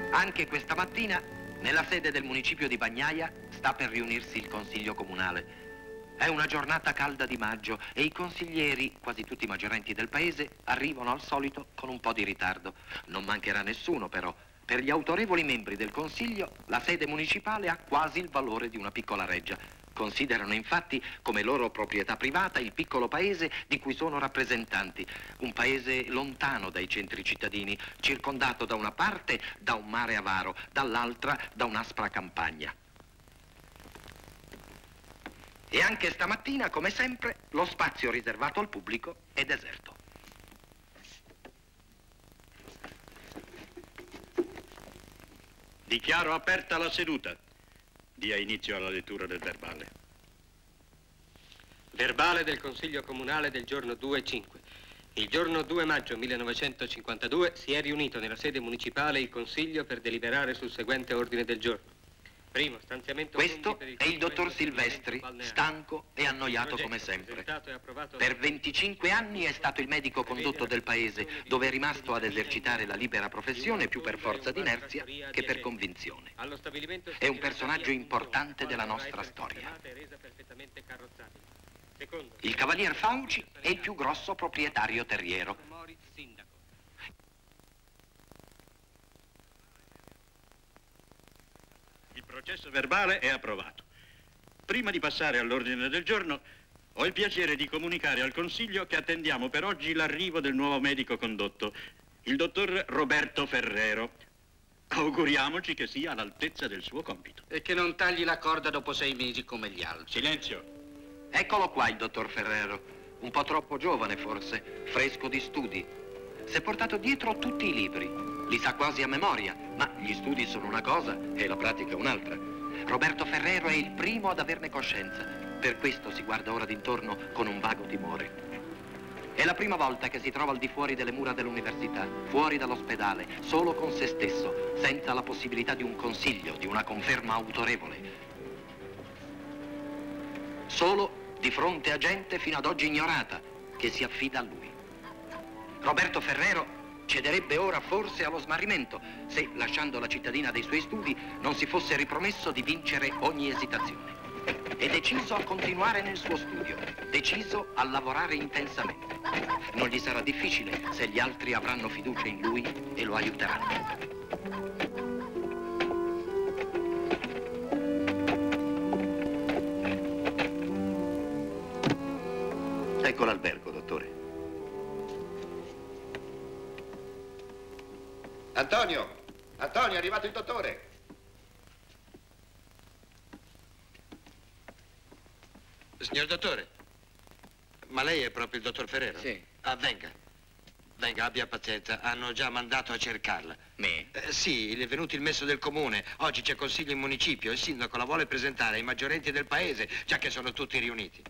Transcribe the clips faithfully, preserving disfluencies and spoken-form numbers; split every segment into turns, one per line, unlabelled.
Anche questa mattina, nella sede del municipio di Bagnaia, sta per riunirsi il Consiglio Comunale. È una giornata calda di maggio e i consiglieri, quasi tutti i maggiorenti del paese, arrivano al solito con un po' di ritardo. Non mancherà nessuno, però. Per gli autorevoli membri del Consiglio, la sede municipale ha quasi il valore di una piccola reggia. Considerano infatti come loro proprietà privata il piccolo paese di cui sono rappresentanti. Un paese lontano dai centri cittadini, circondato da una parte da un mare avaro, dall'altra da un'aspra campagna. E anche stamattina, come sempre, lo spazio riservato al pubblico è deserto.
Dichiaro aperta la seduta. Dia inizio alla lettura del verbale.
Verbale del Consiglio Comunale del giorno due cinque. Il giorno due maggio millenovecentocinquantadue si è riunito nella sede municipale il Consiglio per deliberare sul seguente ordine del giorno. Primo, stanziamento.
Questo è il dottor Silvestri, stanco e annoiato come sempre. Per venticinque anni è stato il medico condotto del paese, dove è rimasto ad esercitare la libera professione più per forza d'inerzia che per convinzione. È un personaggio importante della nostra storia. Il cavalier Fauci è il più grosso proprietario terriero.
Il processo verbale è approvato. Prima di passare all'ordine del giorno, ho il piacere di comunicare al Consiglio che attendiamo per oggi l'arrivo del nuovo medico condotto, il dottor Roberto Ferrero. Auguriamoci che sia all'altezza del suo compito.
E che non tagli la corda dopo sei mesi come gli altri.
Silenzio.
Eccolo qua il dottor Ferrero, un po' troppo giovane forse, fresco di studi. Si è portato dietro tutti i libri, li sa quasi a memoria, ma gli studi sono una cosa e la pratica un'altra. Roberto Ferrero è il primo ad averne coscienza, per questo si guarda ora d'intorno con un vago timore. È la prima volta che si trova al di fuori delle mura dell'università, fuori dall'ospedale, solo con se stesso, senza la possibilità di un consiglio, di una conferma autorevole. Solo di fronte a gente fino ad oggi ignorata, che si affida a lui. Roberto Ferrero cederebbe ora forse allo smarrimento, se, lasciando la cittadina dei suoi studi, non si fosse ripromesso di vincere ogni esitazione. È deciso a continuare nel suo studio, deciso a lavorare intensamente. Non gli sarà difficile se gli altri avranno fiducia in lui e lo aiuteranno.
Ecco l'albergo, dottore.
Antonio! Antonio, è arrivato il dottore!
Signor dottore, ma lei è proprio il dottor Ferrero?
Sì.
Ah, venga. Venga, abbia pazienza. Hanno già mandato a cercarla.
Me?
Eh, sì, è venuto il messo del comune. Oggi c'è consiglio in municipio. Il sindaco la vuole presentare ai maggiorenti del paese, già che sono tutti riuniti.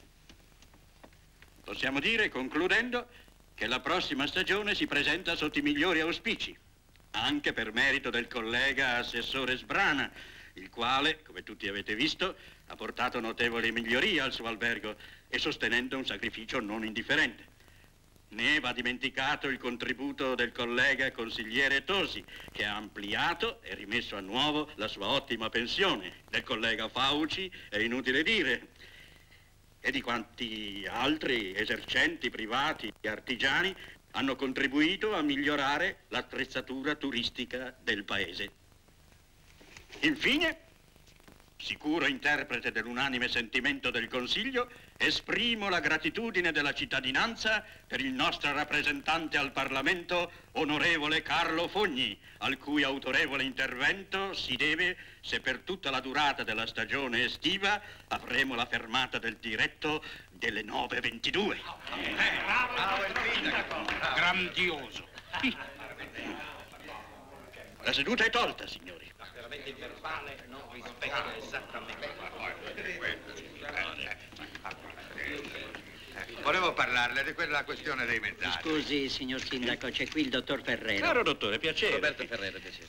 Possiamo dire, concludendo, che la prossima stagione si presenta sotto i migliori auspici, anche per merito del collega assessore Sbrana, il quale, come tutti avete visto, ha portato notevoli migliorie al suo albergo e sostenendo un sacrificio non indifferente. Né va dimenticato il contributo del collega consigliere Tosi, che ha ampliato e rimesso a nuovo la sua ottima pensione. Del collega Fauci è inutile dire. E di quanti altri esercenti privati e artigiani hanno contribuito a migliorare l'attrezzatura turistica del paese. Infine, sicuro interprete dell'unanime sentimento del Consiglio, esprimo la gratitudine della cittadinanza per il nostro rappresentante al Parlamento, onorevole Carlo Fogni, al cui autorevole intervento si deve se per tutta la durata della stagione estiva avremo la fermata del diretto delle nove e ventidue.
Eh, bravo, bravo il sindaco. Grandioso.
La seduta è tolta, signori.
Veramente il verbale non rispecchia esattamente.
Volevo parlarle di quella questione dei mezzali.
Scusi, signor sindaco, c'è qui il dottor Ferrero.
Caro dottore, piacere.
Roberto Ferrero, piacere.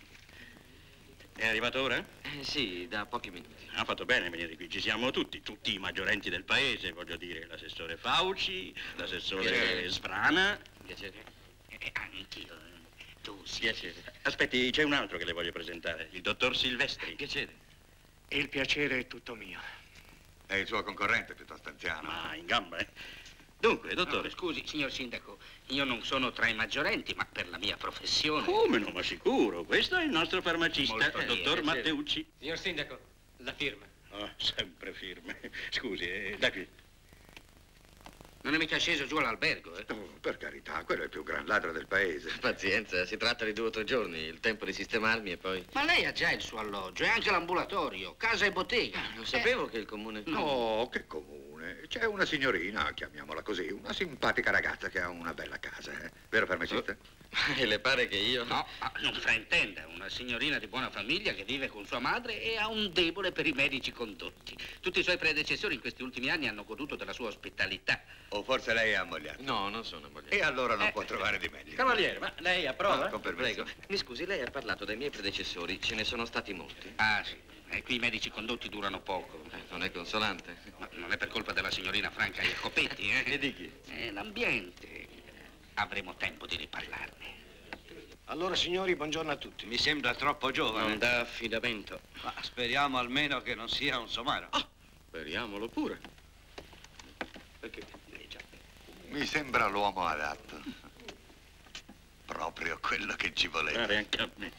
È arrivato ora?
Eh, sì, da pochi minuti.
Ha fatto bene a venire qui, ci siamo tutti, tutti i maggiorenti del paese, voglio dire, l'assessore Fauci, l'assessore
Piacere.
Sbrana.
Piacere.
Eh, anch'io.
Gattusi.
Piacere. Aspetti, c'è un altro che le voglio presentare, il dottor Silvestri.
Piacere.
Il piacere è tutto mio.
È il suo concorrente, piuttosto anziano.
Ah, in gamba, eh? Dunque, dottore.
No, scusi, signor sindaco, io non sono tra i maggiorenti, ma per la mia professione...
Come no, ma sicuro. Questo è il nostro farmacista,
Molto
il
bene,
dottor
sì.
Matteucci.
Signor sindaco, la firma.
Oh, sempre firme. Scusi, eh, da qui.
Non è mica sceso giù all'albergo, eh?
Oh, per carità, quello è il più gran ladro del paese.
Pazienza, si tratta di due o tre giorni, il tempo di sistemarmi e poi...
Ma lei ha già il suo alloggio e anche l'ambulatorio, casa e bottega.
Non sapevo che il comune...
No, che comune. C'è una signorina, chiamiamola così, una simpatica ragazza che ha una bella casa, eh? Vero farmacista?
E le pare che io...
No, ah, non fraintenda, una signorina di buona famiglia che vive con sua madre e ha un debole per i medici condotti. Tutti i suoi predecessori in questi ultimi anni hanno goduto della sua ospitalità.
O forse lei è ammogliata?
No, non sono ammogliato.
E allora non
Eh.
può trovare di meglio.
Cavaliere, ma lei approva?
No, con permesso.
Prego, mi scusi, lei ha parlato dei miei predecessori, ce ne sono stati molti?
Ah, sì, e qui i medici condotti durano poco.
Eh, non è consolante.
Ma non è per colpa della signorina Franca Jacopetti, eh?
E di chi?
È l'ambiente. Avremo tempo di riparlarne.
Allora, signori, buongiorno a tutti.
Mi sembra troppo giovane.
Non dà affidamento.
Ma speriamo almeno che non sia un somaro.
Ah, speriamolo pure.
Perché?
Mi sembra l'uomo adatto. Proprio quello che ci voleva.
Pare anche a me.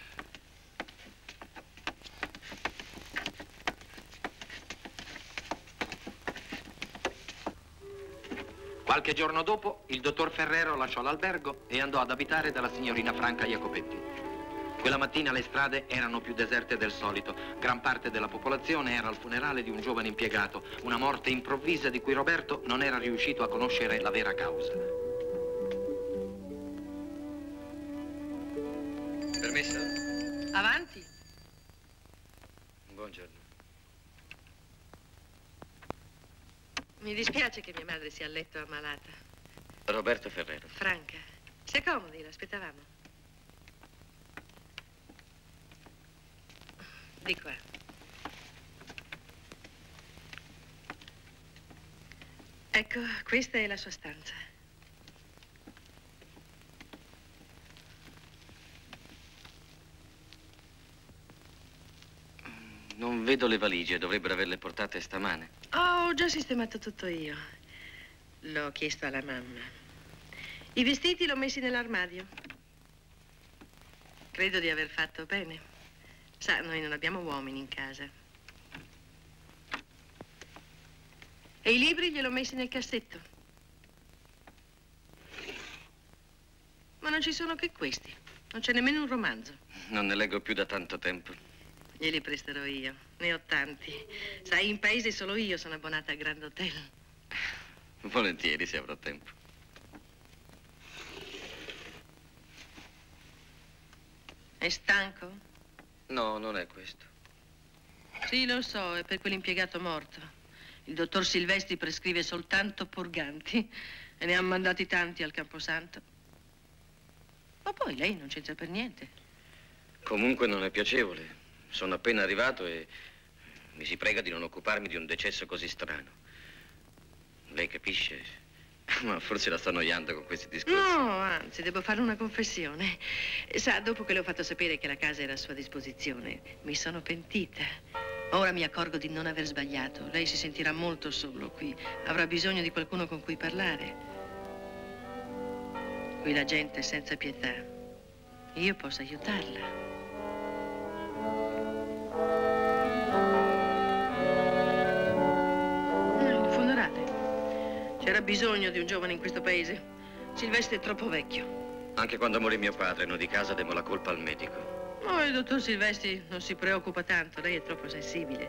Qualche giorno dopo, il dottor Ferrero lasciò l'albergo e andò ad abitare dalla signorina Franca Jacopetti. Quella mattina le strade erano più deserte del solito. Gran parte della popolazione era al funerale di un giovane impiegato, una morte improvvisa di cui Roberto non era riuscito a conoscere la vera causa. Permesso?
Avanti.
Buongiorno.
Mi dispiace che mia madre sia a letto ammalata.
Roberto Ferrero.
Franca, si accomodi, l'aspettavamo. Di qua. Ecco, questa è la sua stanza.
Non vedo le valigie, dovrebbero averle portate stamane.
Oh, ho già sistemato tutto io. L'ho chiesto alla mamma. I vestiti l'ho messi nell'armadio. Credo di aver fatto bene. Sa, noi non abbiamo uomini in casa. E i libri gliel'ho messi nel cassetto. Ma non ci sono che questi. Non c'è nemmeno un romanzo.
Non ne leggo più da tanto tempo.
Glieli presterò io. Ne ho tanti. Sai, in paese solo io sono abbonata al Grand Hotel.
Volentieri, se avrò tempo.
È stanco?
No, non è questo.
Sì, lo so, è per quell'impiegato morto. Il dottor Silvestri prescrive soltanto purganti e ne ha mandati tanti al Camposanto. Ma poi lei non c'entra per niente.
Comunque non è piacevole. Sono appena arrivato e mi si prega di non occuparmi di un decesso così strano. Lei capisce? Ma forse la sto annoiando con questi discorsi.
No, anzi, devo fare una confessione. Sa, dopo che le ho fatto sapere che la casa era a sua disposizione, mi sono pentita. Ora mi accorgo di non aver sbagliato. Lei si sentirà molto solo qui. Avrà bisogno di qualcuno con cui parlare. Qui la gente è senza pietà. Io posso aiutarla. C'era bisogno di un giovane in questo paese. Silvestri è troppo vecchio.
Anche quando morì mio padre, noi di casa demmo la colpa al medico.
Oh, il dottor Silvestri non si preoccupa tanto, lei è troppo sensibile.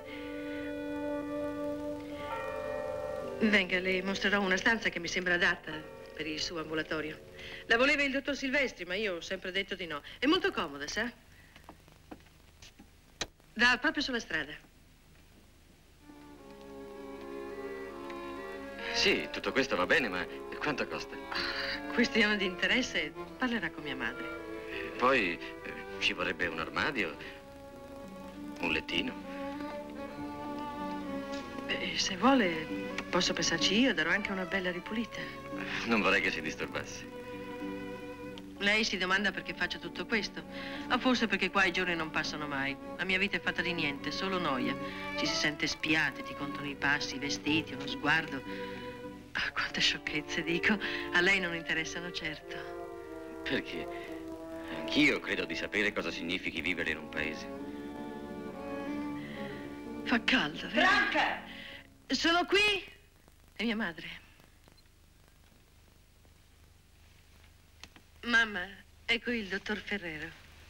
Venga, le mostrerò una stanza che mi sembra adatta per il suo ambulatorio. La voleva il dottor Silvestri, ma io ho sempre detto di no. È molto comoda, sa? Dà proprio sulla strada.
Sì, tutto questo va bene, ma quanto costa?
Questione di interesse, parlerà con mia madre.
E poi eh, ci vorrebbe un armadio, un lettino.
Beh, se vuole, posso pensarci io, darò anche una bella ripulita.
Non vorrei che si disturbasse.
Lei si domanda perché faccio tutto questo, ma forse perché qua i giorni non passano mai. La mia vita è fatta di niente, solo noia. Ci si sente spiati, ti contano i passi, i vestiti, uno sguardo. Ah, quante sciocchezze dico. A lei non interessano certo.
Perché? Anch'io credo di sapere cosa significhi vivere in un paese.
Fa caldo, vero?
Franca!
Sono qui. È mia madre. Mamma, è qui il dottor Ferrero.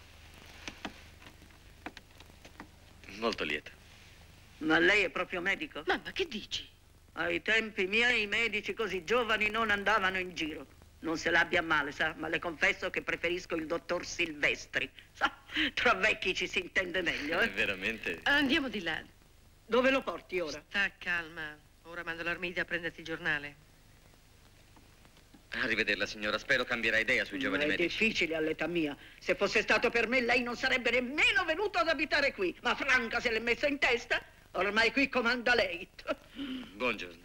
Molto lieto.
Ma lei è proprio medico?
Mamma, che dici?
Ai tempi miei i medici così giovani non andavano in giro. Non se l'abbia male, sa, ma le confesso che preferisco il dottor Silvestri. Sa, tra vecchi ci si intende meglio, eh?
Veramente?
Andiamo di là.
Dove lo porti ora?
Sta calma. Ora mando l'Armida a prenderti il giornale.
Arrivederla, signora. Spero cambierà idea sui giovani
è
medici.
difficile all'età mia. Se fosse stato per me, lei non sarebbe nemmeno venuto ad abitare qui. Ma Franca se l'è messa in testa. Ormai qui comanda lei.
Buongiorno.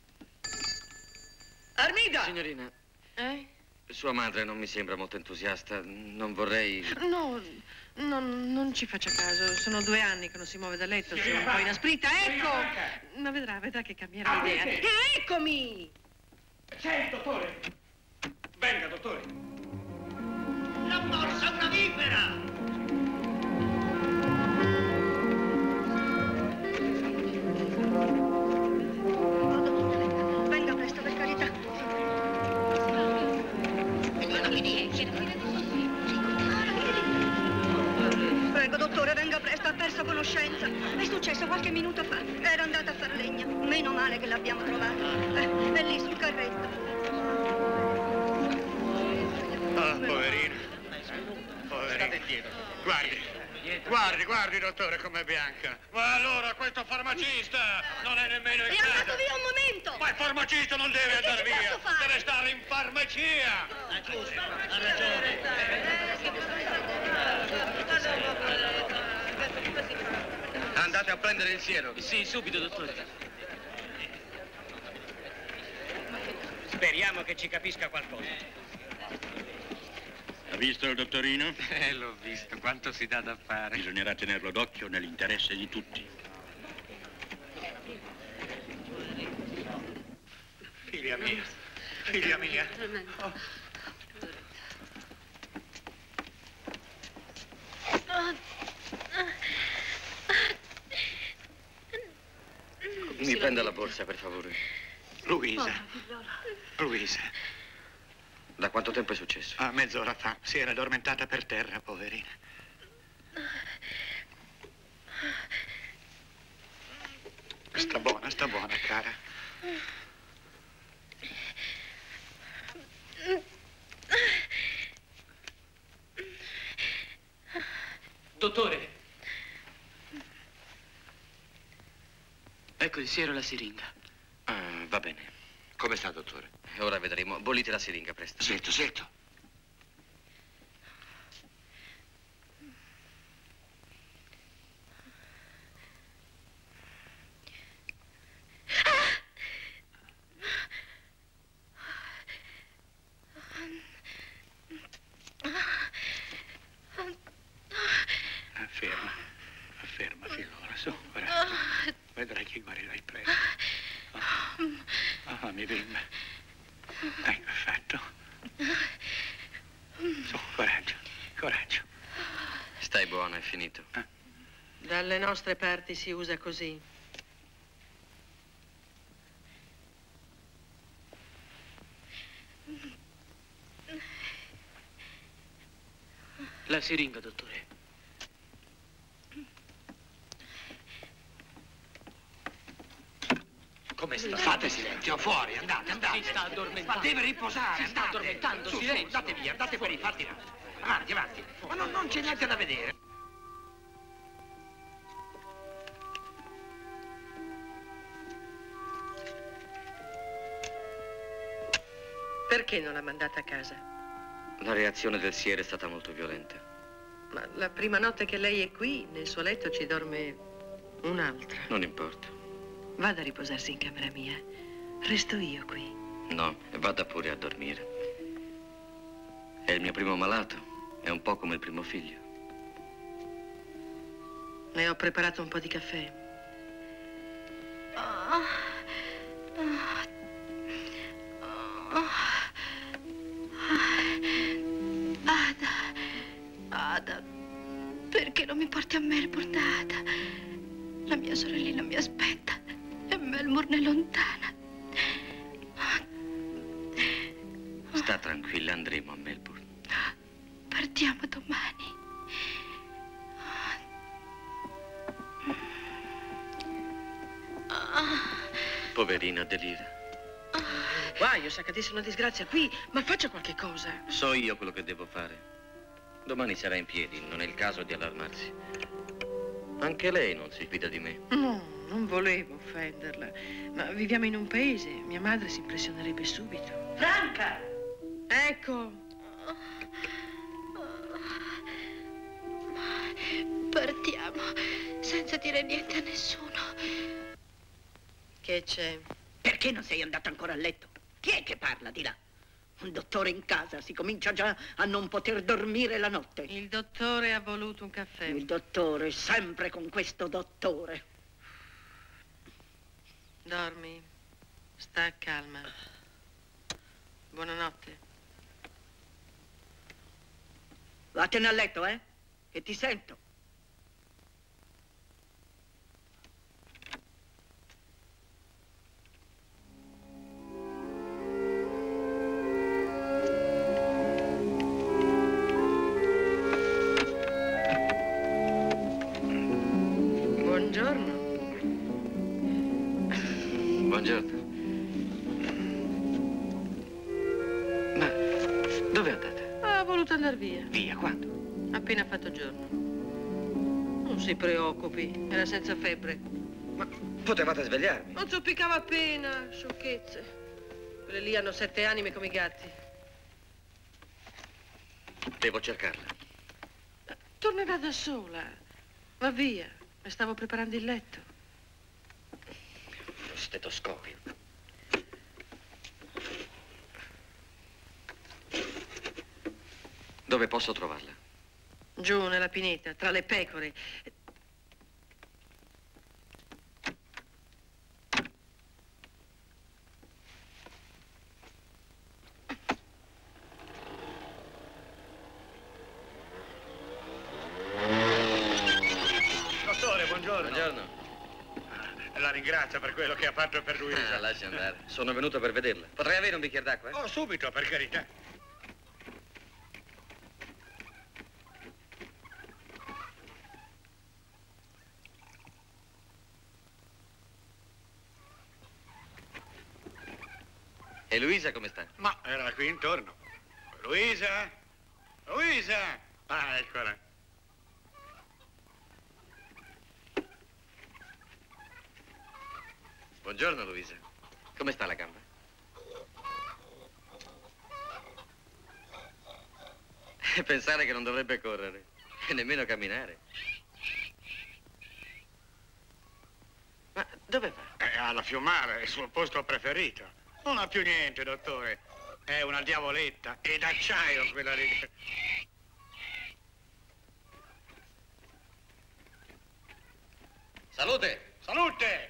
Armida!
Signorina,
Eh?
sua madre non mi sembra molto entusiasta. Non vorrei...
No, non, non ci faccia caso. Sono due anni che non si muove da letto. Sono un po' inasprita. Ecco! Ma vedrà, vedrà che cambierà idea. E eccomi!
C'è il dottore! Venga, dottore!
L'ha morsa una vipera!
Venga presto, per carità. Prego, dottore, venga presto, ha perso conoscenza. È successo qualche minuto fa. Era andata a far legna. Meno male che l'abbiamo trovata. Eh, è lì sul carretto.
Ah, poverino. Poverino. Guardi, guardi, guardi, dottore, com'è bianca. Ma allora questo farmacista non è nemmeno in
È
casa.
andato via un momento!
Ma il farmacista non deve
E che
andare
ci
via,
posso fare?
deve stare in farmacia.
Ah, giusto, ha ragione.
Andate a prendere il siero. Sì, subito, dottore.
Speriamo che ci capisca qualcosa.
Ha visto il dottorino?
Eh, l'ho visto. Quanto si dà da fare.
Bisognerà tenerlo d'occhio nell'interesse di tutti.
Figlia mia, figlia mia. Oh.
Mi prenda la borsa, per favore.
Luisa, Luisa,
Da quanto tempo è successo?
ah, mezz'ora fa si era addormentata per terra, poverina. Sta buona, sta buona, cara.
Dottore. Ecco il siero e la siringa.
Ah, va bene.
Come sta, dottore?
Ora vedremo. Bollite la siringa, presto.
Sento, sento.
Afferma, afferma, figliuola, su, coraggio. Vedrai che guarirai presto. Ah, oh, mi bimba. Ecco, fatto. Su, coraggio, coraggio.
Stai buono, è finito.
Eh?
Dalle nostre parti si usa così.
La siringa, dottore.
Come sta? Fate silenzio, fuori, andate, andate.
Si sta addormentando.
Ma deve riposare,
Si sta
andate.
addormentando,
Su, su,
silenzio.
andate via, andate fuori, fatti là. Avanti, avanti. Ma non, non c'è niente da vedere.
Perché non l'ha mandata a casa?
La reazione del siero è stata molto violenta.
Ma la prima notte che lei è qui, nel suo letto ci dorme un'altra.
Non importa.
Vada a riposarsi in camera mia. Resto io qui.
No, vada pure a dormire. È È il mio primo malato. È un po' come il primo figlio.
Le ho preparato un po' di caffè.
Ah, ah, ah, Ada, Ada, perché non mi porti a Melbourne, Ada? La mia sorellina mi aspetta e Melbourne è lontana.
Sta tranquilla, andremo a Melbourne.
Partiamo domani.
Poverina Delira.
Guaio, sa che una disgrazia qui, ma faccia qualche cosa.
So io quello che devo fare. Domani sarà in piedi, non è il caso di allarmarsi. Anche lei non si fida di me.
No, non volevo offenderla, ma viviamo in un paese, mia madre si impressionerebbe subito.
Franca!
Ecco.
Partiamo senza dire niente a nessuno.
Che c'è?
Perché non sei andata ancora a letto? Chi è che parla di là? Un dottore in casa, si comincia già a non poter dormire la notte.
Il dottore ha voluto un caffè.
Il dottore, sempre con questo dottore.
Dormi, sta calma. Buonanotte.
Vattene a letto, eh? Che ti sento.
Buongiorno.
Buongiorno. Ma dove andate?
Ha voluto andare via.
Via, quando?
Appena fatto giorno. Non si preoccupi, era senza febbre.
Ma potevate svegliarmi.
Non zoppicava appena, sciocchezze. Quelle lì hanno sette anime come i gatti.
Devo cercarla.
Tornerà da sola. Va via, mi stavo preparando il letto.
Lo stetoscopio. Dove posso trovarla?
Giù nella pineta, tra le pecore.
Dottore, buongiorno.
Buongiorno.
La ringrazio per quello che ha fatto per Luisa.
Ah, lascia andare. Sono venuto per vederla. Potrei avere un bicchiere d'acqua? Eh?
Oh, subito, per carità.
E Luisa come sta?
Ma era qui intorno. Luisa? Luisa? Ah, eccola.
Buongiorno, Luisa. Come sta la gamba? E pensare che non dovrebbe correre e nemmeno camminare. Ma dove va?
È alla Fiumara, è il suo posto preferito. Non ha più niente, dottore. È una diavoletta. È d'acciaio quella lì.
Salute!
Salute!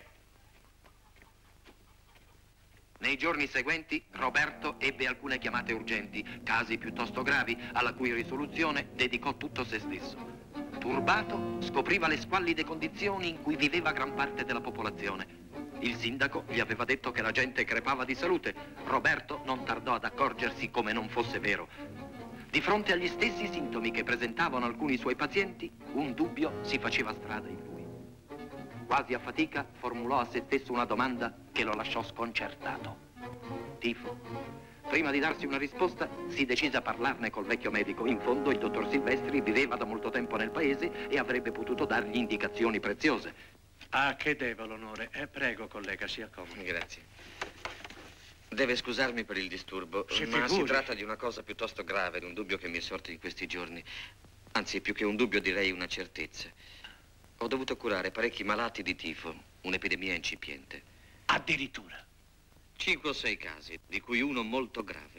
Nei giorni seguenti Roberto ebbe alcune chiamate urgenti, casi piuttosto gravi, alla cui risoluzione dedicò tutto se stesso. Turbato, scopriva le squallide condizioni in cui viveva gran parte della popolazione. Il sindaco gli aveva detto che la gente crepava di salute. Roberto non tardò ad accorgersi come non fosse vero. Di fronte agli stessi sintomi che presentavano alcuni suoi pazienti, un dubbio si faceva strada in lui. Quasi a fatica formulò a se stesso una domanda che lo lasciò sconcertato. Tifo. Prima di darsi una risposta, si decise a parlarne col vecchio medico. In fondo il dottor Silvestri viveva da molto tempo nel paese e avrebbe potuto dargli indicazioni preziose.
Ah, che devo l'onore. Eh, prego, collega, sia comodo.
Grazie. Deve scusarmi per il disturbo,
Si
ma
figuri.
si tratta di una cosa piuttosto grave, di un dubbio che mi è sorto in questi giorni. Anzi, più che un dubbio direi una certezza. Ho dovuto curare parecchi malati di tifo, un'epidemia incipiente.
Addirittura?
Cinque o sei casi, di cui uno molto grave.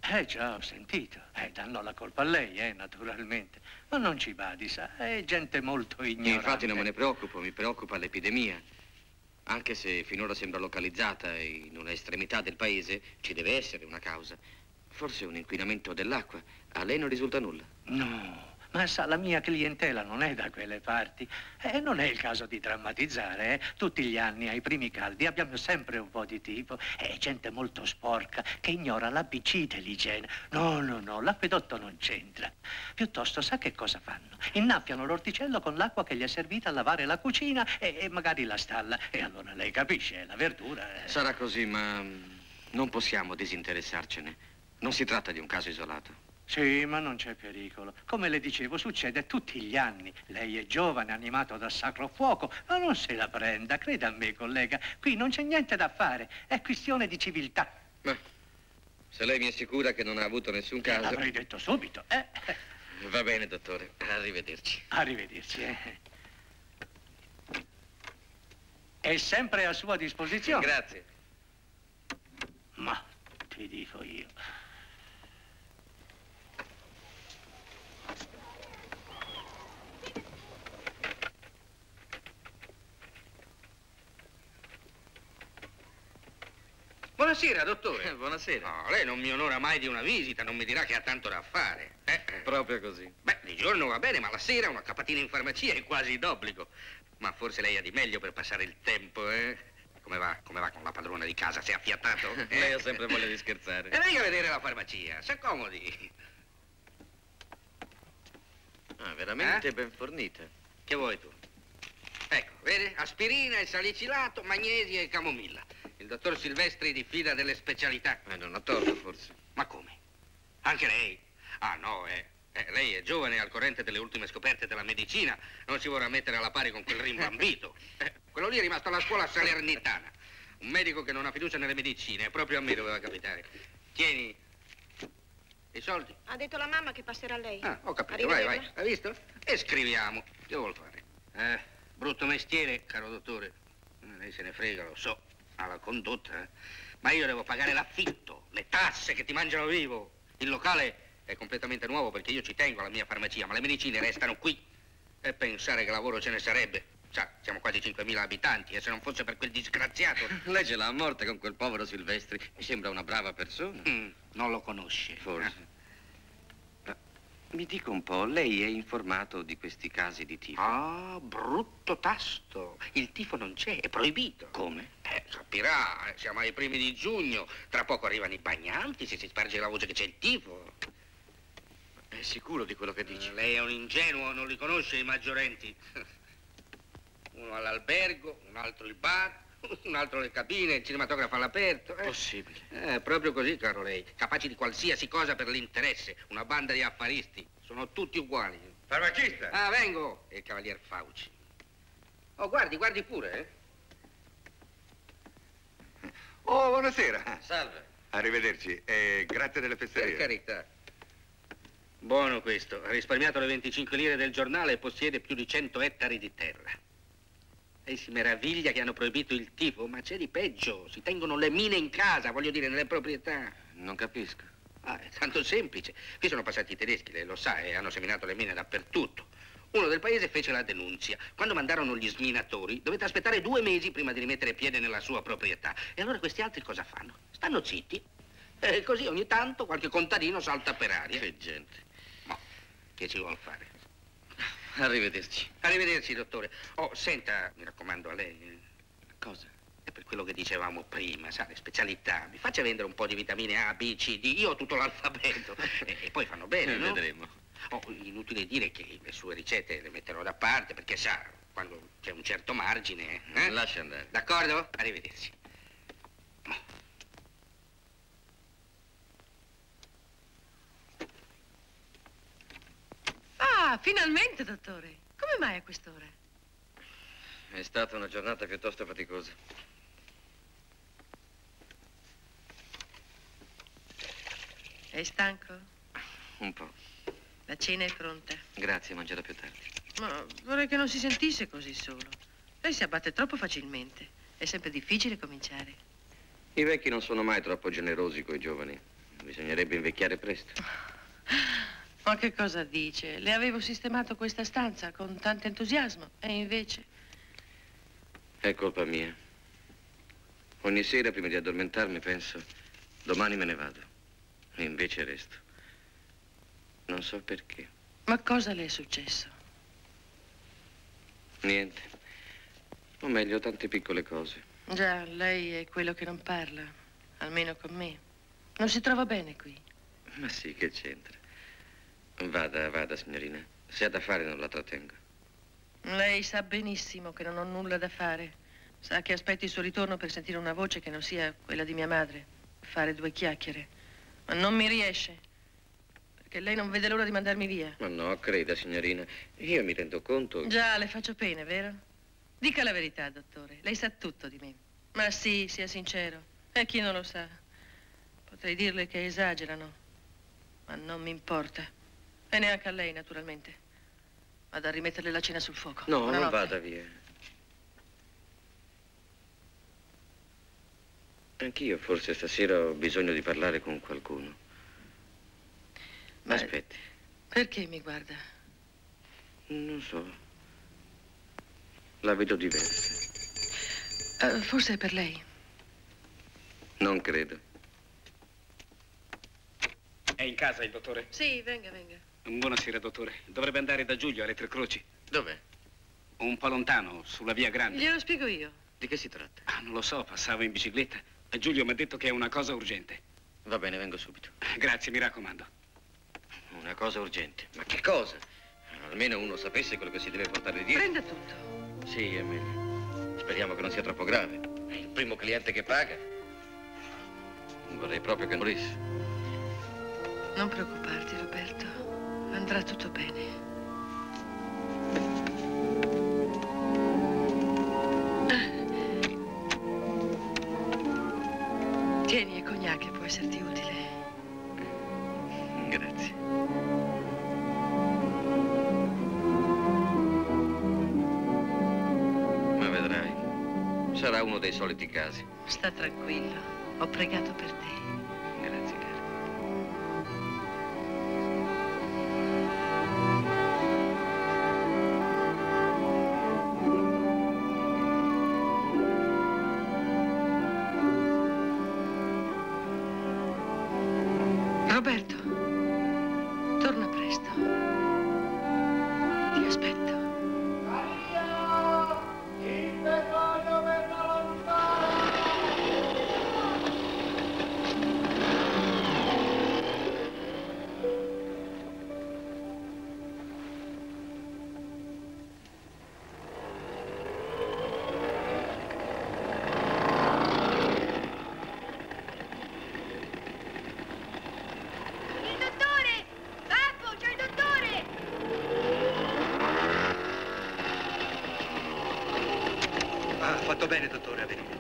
Eh già, ho sentito. Eh, danno la colpa a lei, eh, naturalmente. Ma non ci badi, sa, è gente molto ignorante.
Infatti non me ne preoccupo, mi preoccupa l'epidemia. Anche se finora sembra localizzata in una estremità del paese, ci deve essere una causa. Forse un inquinamento dell'acqua. A lei non risulta nulla?
No. Ma sa, la mia clientela non è da quelle parti. E non è il caso di drammatizzare, eh. Tutti gli anni, ai primi caldi, abbiamo sempre un po' di tifo. È gente molto sporca, che ignora l'A B C dell'igiene. No, no, no, l'acquedotto non c'entra. Piuttosto, sa che cosa fanno? Innaffiano l'orticello con l'acqua che gli è servita a lavare la cucina e, e magari la stalla. E allora lei capisce, la verdura... È...
Sarà così, ma non possiamo disinteressarcene. Non si tratta di un caso isolato.
Sì, ma non c'è pericolo. Come le dicevo, succede tutti gli anni. Lei è giovane, animato dal sacro fuoco, ma non se la prenda, creda a me, collega. Qui non c'è niente da fare, è questione di civiltà.
Ma se lei mi assicura che non ha avuto nessun caso...
L'avrei detto subito, eh?
Va bene, dottore. Arrivederci.
Arrivederci, eh. È sempre a sua disposizione.
Grazie.
Ma ti dico io...
Buonasera, dottore.
Buonasera.
No, lei non mi onora mai di una visita, non mi dirà che ha tanto da fare. Eh?
Proprio così.
Beh, di giorno va bene, ma la sera una capatina in farmacia è quasi d'obbligo. Ma forse lei ha di meglio per passare il tempo, eh? Come va? Come va con la padrona di casa? Si è affiatato? Eh?
Lei ha sempre voglia di scherzare.
E venga a vedere la farmacia, si accomodi.
Ah, veramente
eh?
ben fornita.
Che vuoi tu? Ecco, vede? Aspirina, il salicilato, magnesio e camomilla. Il dottor Silvestri diffida delle specialità.
Eh, non ha torto, forse.
Ma come? Anche lei? Ah, no, eh. eh lei è giovane e al corrente delle ultime scoperte della medicina. Non si vorrà mettere alla pari con quel rimbambito. Eh, quello lì è rimasto alla scuola salernitana. Un medico che non ha fiducia nelle medicine. Proprio a me doveva capitare. Tieni i soldi.
Ha detto la mamma che passerà lei.
Ah, ho capito. Vai, vai. Hai visto? E scriviamo. Che vuol fare? Eh, brutto mestiere, caro dottore. Lei se ne frega, lo so. Alla condotta, eh? Ma io devo pagare l'affitto, le tasse che ti mangiano vivo. Il locale è completamente nuovo perché io ci tengo alla mia farmacia, ma le medicine restano qui. E pensare che lavoro ce ne sarebbe. Sa, siamo quasi cinquemila abitanti e se non fosse per quel disgraziato...
Lei ce l'ha a morte con quel povero Silvestri. Mi sembra una brava persona.
Mm, non lo conosce.
Forse. Eh? Mi dica un po', lei è informato di questi casi di tifo?
Ah, brutto tasto. Il tifo non c'è, è proibito.
Come?
Eh, capirà, siamo ai primi di giugno. Tra poco arrivano i bagnanti, se si sparge la voce che c'è il tifo.
È sicuro di quello che dice?
Eh, lei è un ingenuo, non li conosce i maggiorenti. Uno all'albergo, un altro il bar, un altro le cabine, il cinematografo all'aperto. Eh.
Possibile.
Eh, proprio così, caro lei. Capaci di qualsiasi cosa per l'interesse. Una banda di affaristi. Sono tutti uguali.
Farmacista!
Ah, vengo. E il cavalier Fauci. Oh, guardi, guardi pure, eh.
Oh, buonasera.
Salve.
Arrivederci. E grazie delle fesserie.
Per carità. Buono questo. Ha risparmiato le venticinque lire del giornale e possiede più di cento ettari di terra. Lei si meraviglia che hanno proibito il tifo, ma c'è di peggio. Si tengono le mine in casa, voglio dire, nelle proprietà.
Non capisco.
Ah, è tanto semplice. Qui sono passati i tedeschi, lei lo sa, e hanno seminato le mine dappertutto. Uno del paese fece la denunzia. Quando mandarono gli sminatori, dovete aspettare due mesi prima di rimettere piede nella sua proprietà. E allora questi altri cosa fanno? Stanno zitti. E così ogni tanto qualche contadino salta per aria.
Che gente.
Ma che ci vuol fare?
Arrivederci.
Arrivederci, dottore. Oh, senta, mi raccomando a lei.
Cosa?
È per quello che dicevamo prima, sa, le specialità. Mi faccia vendere un po' di vitamine A, B, C, D. Io ho tutto l'alfabeto. e, e poi fanno bene, no?
Vedremo.
Oh, inutile dire che le sue ricette le metterò da parte, perché sa, quando c'è un certo margine... Eh?
Lascia andare.
D'accordo? Arrivederci.
Ah, finalmente, dottore. Come mai a quest'ora?
È stata una giornata piuttosto faticosa.
È stanco?
Un po'.
La cena è pronta.
Grazie, mangerò più tardi.
Ma vorrei che non si sentisse così solo. Lei si abbatte troppo facilmente. È sempre difficile cominciare.
I vecchi non sono mai troppo generosi coi giovani. Bisognerebbe invecchiare presto.
Ma che cosa dice? Le avevo sistemato questa stanza con tanto entusiasmo e invece...
È colpa mia. Ogni sera prima di addormentarmi penso, domani me ne vado. E invece resto. Non so perché.
Ma cosa le è successo?
Niente. O meglio, tante piccole cose.
Già, lei è quello che non parla, almeno con me. Non si trova bene qui.
Ma sì, che c'entra? Vada, vada, signorina. Se ha da fare non la trattengo.
Lei sa benissimo che non ho nulla da fare. Sa che aspetti il suo ritorno per sentire una voce che non sia quella di mia madre. Fare due chiacchiere. Ma non mi riesce. Perché lei non vede l'ora di mandarmi via.
Ma no, creda, signorina. Io mi rendo conto...
Già, le faccio pena, vero? Dica la verità, dottore. Lei sa tutto di me. Ma sì, sia sincero. E chi non lo sa? Potrei dirle che esagerano. Ma non mi importa. E neanche a lei, naturalmente. Vado a rimetterle la cena sul fuoco.
No,
Buonanotte.
non vada via. Anch'io forse stasera ho bisogno di parlare con qualcuno.
Ma
aspetti.
Perché mi guarda?
Non so. La vedo diversa.
Uh, forse è per lei.
Non credo.
È in casa il dottore?
Sì, venga, venga.
Buonasera, dottore. Dovrebbe andare da Giulio alle Tre Croci.
Dov'è?
Un po' lontano, sulla via Grande.
Glielo spiego io.
Di che si tratta?
Ah, non lo so, passavo in bicicletta. E Giulio mi ha detto che è una cosa urgente.
Va bene, vengo subito.
Grazie, mi raccomando.
Una cosa urgente. Ma che cosa? Almeno uno sapesse quello che si deve portare dietro.
Prenda tutto.
Sì, è meglio. Speriamo che non sia troppo grave. È il primo cliente che paga. Vorrei proprio che morisse.
Non preoccuparti, Roberto. Andrà tutto bene. Tieni il cognac che può esserti utile.
Grazie. Ma vedrai, sarà uno dei soliti casi.
Sta tranquillo. Ho pregato per te.
Grazie, cara.
Roberto, torna presto. Ti aspetto.
Il petrolio verrà lontano!
Ha fatto bene, dottore, a venire.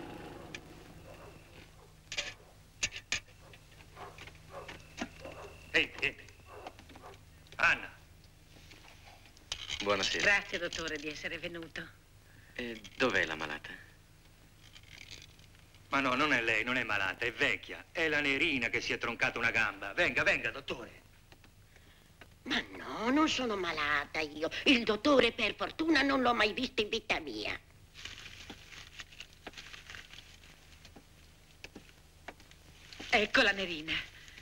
Entri, entri. Anna.
Buonasera.
Grazie, dottore, di essere venuto.
E dov'è la malata?
Ma no, non è lei, non è malata, è vecchia. È la Nerina che si è troncata una gamba. Venga, venga, dottore.
Ma no, non sono malata io. Il dottore, per fortuna, non l'ho mai visto in vita mia.
Ecco la Nerina.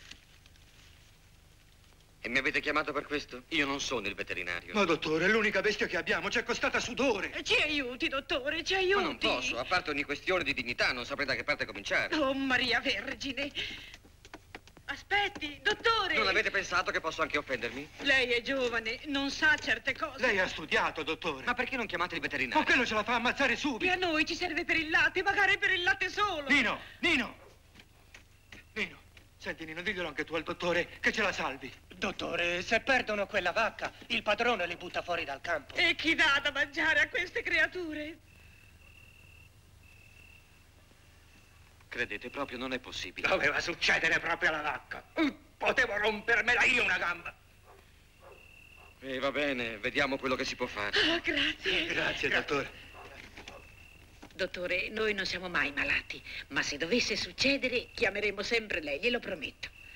E mi avete chiamato per questo? Io non sono il veterinario.
Ma dottore, è l'unica bestia che abbiamo, ci è costata sudore.
Ci aiuti, dottore, ci aiuti.
Ma non posso, a parte ogni questione di dignità, non saprei da che parte cominciare.
Oh, Maria Vergine. Aspetti, dottore.
Non avete pensato che posso anche offendermi?
Lei è giovane, non sa certe cose.
Lei ha studiato, dottore.
Ma perché non chiamate il veterinario?
Ma quello ce la fa ammazzare
E
subito.
a noi ci serve per il latte, magari per il latte solo.
Nino, Nino. Nino, senti Nino, diglielo anche tu al dottore che ce la salvi.
Dottore, se perdono quella vacca, il padrone li butta fuori dal campo.
E chi dà da mangiare a queste creature?
Credete proprio non è possibile?
Doveva succedere proprio alla vacca. Potevo rompermela io una gamba.
E va bene, vediamo quello che si può fare.
Oh, grazie.
Grazie, dottore.
Dottore, noi non siamo mai malati, ma se dovesse succedere, chiameremo sempre lei, glielo prometto.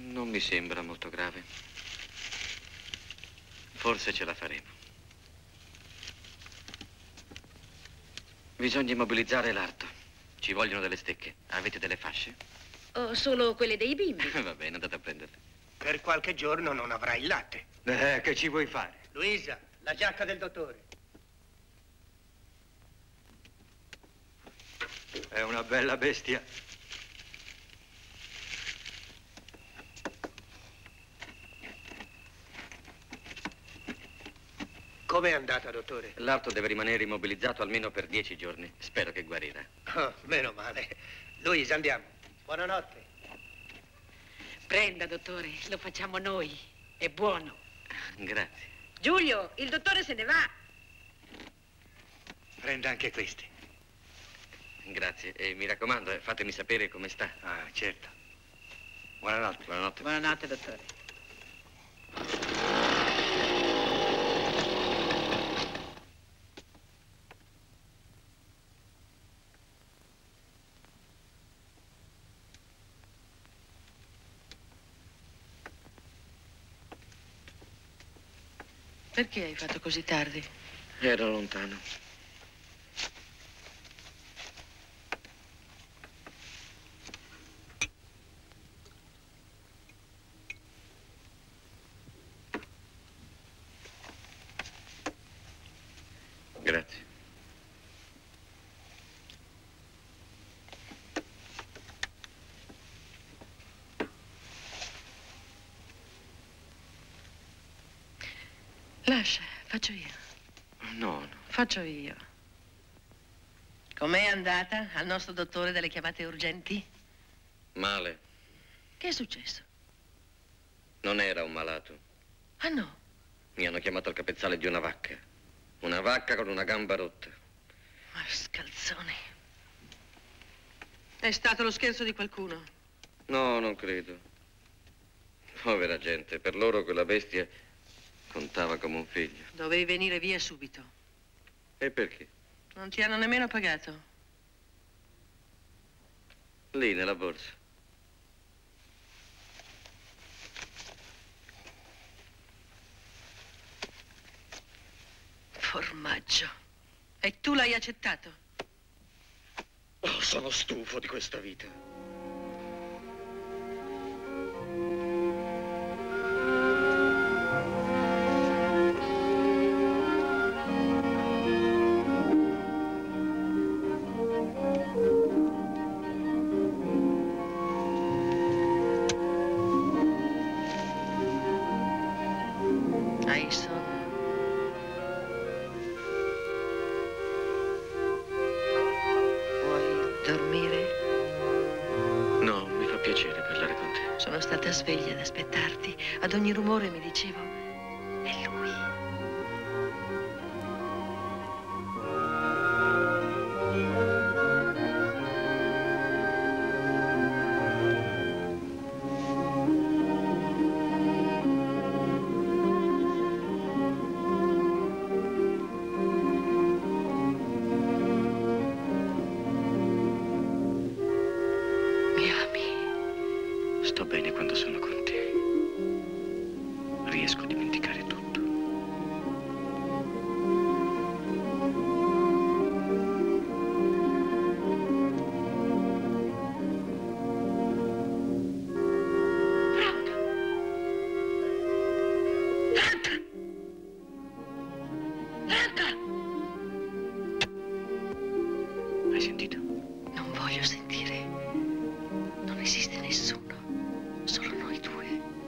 Non mi sembra molto grave. Forse ce la faremo. Bisogna immobilizzare l'arto. Ci vogliono delle stecche. Avete delle fasce?
Oh, solo quelle dei bimbi.
Va bene, andate a prenderle.
Per qualche giorno non avrai il latte.
Eh, che ci vuoi fare?
Luisa, la giacca del dottore.
È una bella bestia.
Com'è andata, dottore?
L'arto deve rimanere immobilizzato almeno per dieci giorni. Spero che guarirà.
Oh, meno male. Luisa, andiamo. Buonanotte.
Prenda, dottore, lo facciamo noi. È buono.
Grazie.
Giulio, il dottore se ne va.
Prenda anche questi.
Grazie. E mi raccomando, eh, fatemi sapere come sta.
Ah, certo. Buonanotte.
Buonanotte.
Buonanotte, dottore. Perché hai fatto così tardi?
Ero lontano. Grazie.
Lascia, faccio io.
No, no.
Faccio io. Com'è andata al nostro dottore delle chiamate urgenti?
Male.
Che è successo?
Non era un malato.
Ah, no?
Mi hanno chiamato al capezzale di una vacca. Una vacca con una gamba rotta.
Ma scalzone. È stato lo scherzo di qualcuno?
No, non credo. Povera gente, per loro quella bestia contava come un figlio.
Dovevi venire via subito.
E perché?
Non ti hanno nemmeno pagato.
Lì, nella borsa.
Formaggio. E tu l'hai accettato?
Oh, sono stufo di questa vita.
Hai sonno? Vuoi dormire?
No, mi fa piacere parlare con te.
Sono stata sveglia ad aspettarti. Ad ogni rumore mi dicevo, è lui. Mi ami.
Sto bene quando sono con te. Riesco a dimenticare tutto. Hai sentito?
Non voglio sentire. Non esiste nessuno. Solo noi due.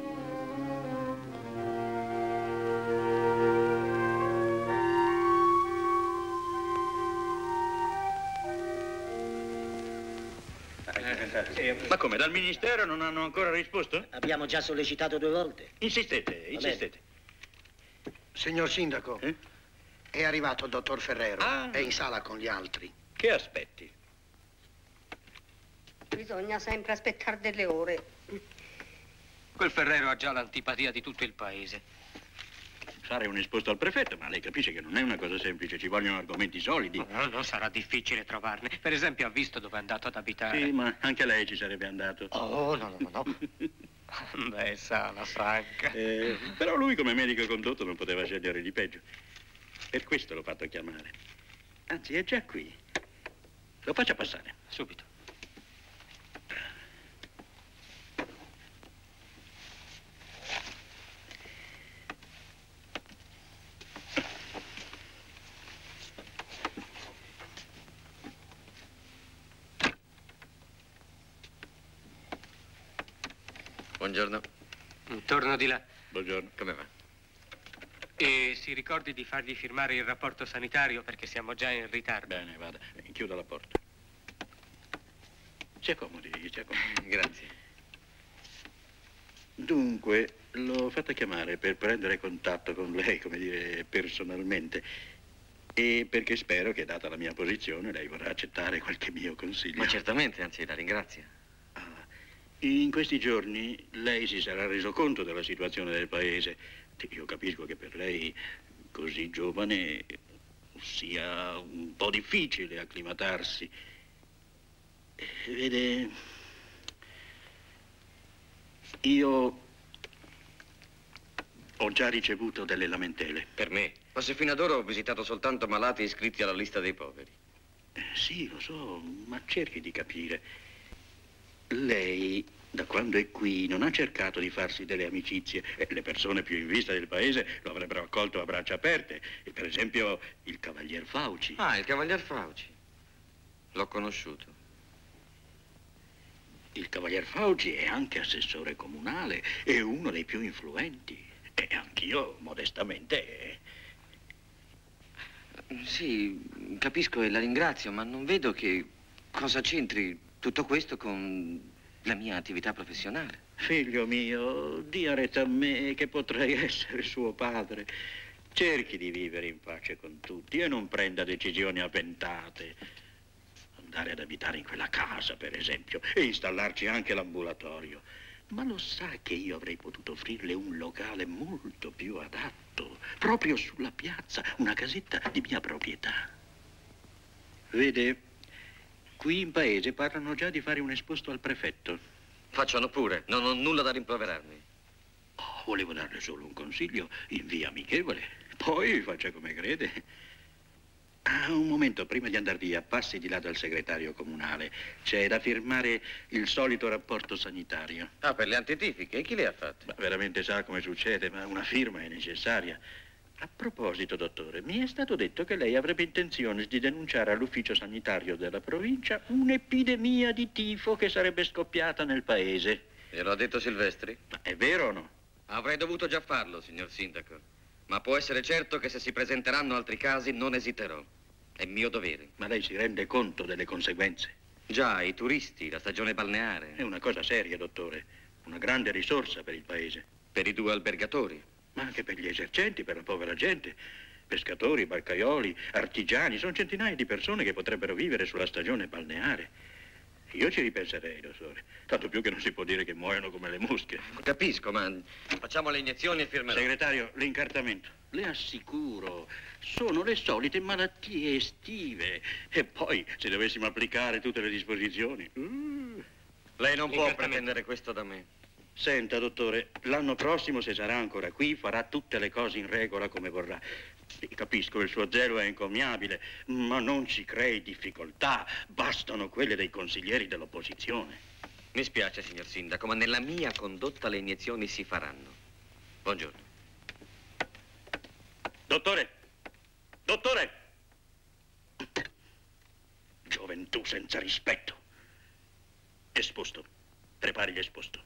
Ma come, dal ministero non hanno ancora risposto?
Abbiamo già sollecitato due volte.
Insistete, insistete.
Signor Sindaco,
Eh?
è arrivato il dottor Ferrero.
Ah.
È in sala con gli altri.
Che aspetti?
Bisogna sempre aspettare delle ore.
Quel Ferrero ha già l'antipatia di tutto il paese.
Sarei un esposto al prefetto, ma lei capisce che non è una cosa semplice, ci vogliono argomenti solidi.
No, non sarà difficile trovarne. Per esempio, ha visto dove è andato ad abitare.
Sì, ma anche lei ci sarebbe andato.
Oh, no, no, no. Beh, sa, la franca.
Eh, però lui come medico condotto non poteva scegliere di peggio. Per questo l'ho fatto chiamare. Anzi, è già qui. Lo faccia passare.
Subito.
Buongiorno.
Torno di là.
Buongiorno.
Come va?
E si ricordi di fargli firmare il rapporto sanitario perché siamo già in ritardo.
Bene, vada. Chiuda la porta. Si accomodi, si accomodi.
Grazie.
Dunque, l'ho fatta chiamare per prendere contatto con lei, come dire, personalmente. E perché spero che, data la mia posizione, lei vorrà accettare qualche mio consiglio.
Ma certamente, anzi, la ringrazio.
In questi giorni lei si sarà reso conto della situazione del paese. Io capisco che per lei, così giovane, sia un po' difficile acclimatarsi. Vede, io ho già ricevuto delle lamentele.
Per me? Ma se fino ad ora ho visitato soltanto malati iscritti alla lista dei poveri.
Eh, sì, lo so, ma cerchi di capire. Lei, da quando è qui, non ha cercato di farsi delle amicizie. Eh, le persone più in vista del paese lo avrebbero accolto a braccia aperte. E per esempio il Cavalier Fauci.
Ah, il Cavalier Fauci. L'ho conosciuto.
Il Cavalier Fauci è anche assessore comunale, è uno dei più influenti. E anch'io, modestamente...
Sì, capisco e la ringrazio, ma non vedo che cosa c'entri tutto questo con la mia attività professionale.
Figlio mio, dia retta a me che potrei essere suo padre. Cerchi di vivere in pace con tutti e non prenda decisioni avventate. Andare ad abitare in quella casa, per esempio, e installarci anche l'ambulatorio. Ma lo sa che io avrei potuto offrirle un locale molto più adatto, proprio sulla piazza, una casetta di mia proprietà. Vede, qui in paese parlano già di fare un esposto al prefetto.
Facciano pure, non ho nulla da rimproverarmi.
Oh, volevo darle solo un consiglio in via amichevole. Poi faccia come crede. Ah, un momento, prima di andare via, passi di là dal segretario comunale. C'è da firmare il solito rapporto sanitario.
Ah, per le antitifiche? E chi le ha fatte?
Ma veramente sa come succede, ma una firma è necessaria. A proposito, dottore, mi è stato detto che lei avrebbe intenzione di denunciare all'ufficio sanitario della provincia un'epidemia di tifo che sarebbe scoppiata nel paese.
Glielo ha detto Silvestri?
Ma è vero o no?
Avrei dovuto già farlo, signor Sindaco. Ma può essere certo che se si presenteranno altri casi non esiterò. È mio dovere.
Ma lei si rende conto delle conseguenze?
Già, i turisti, la stagione balneare.
È una cosa seria, dottore. Una grande risorsa per il paese.
Per i due albergatori.
Ma anche per gli esercenti, per la povera gente. Pescatori, barcaioli, artigiani. Sono centinaia di persone che potrebbero vivere sulla stagione balneare. Io ci ripenserei, dottore. Tanto più che non si può dire che muoiono come le mosche.
Capisco, ma facciamo le iniezioni e firmerò.
Segretario, l'incartamento. Le assicuro, sono le solite malattie estive. E poi, se dovessimo applicare tutte le disposizioni... Uh.
Lei non può pretendere questo da me.
Senta, dottore, l'anno prossimo, se sarà ancora qui, farà tutte le cose in regola come vorrà. Capisco, il suo zelo è encomiabile, ma non ci crei difficoltà. Bastano quelle dei consiglieri dell'opposizione.
Mi spiace, signor Sindaco, ma nella mia condotta le iniezioni si faranno. Buongiorno.
Dottore! Dottore! Gioventù senza rispetto. Esposto. Prepari l'esposto.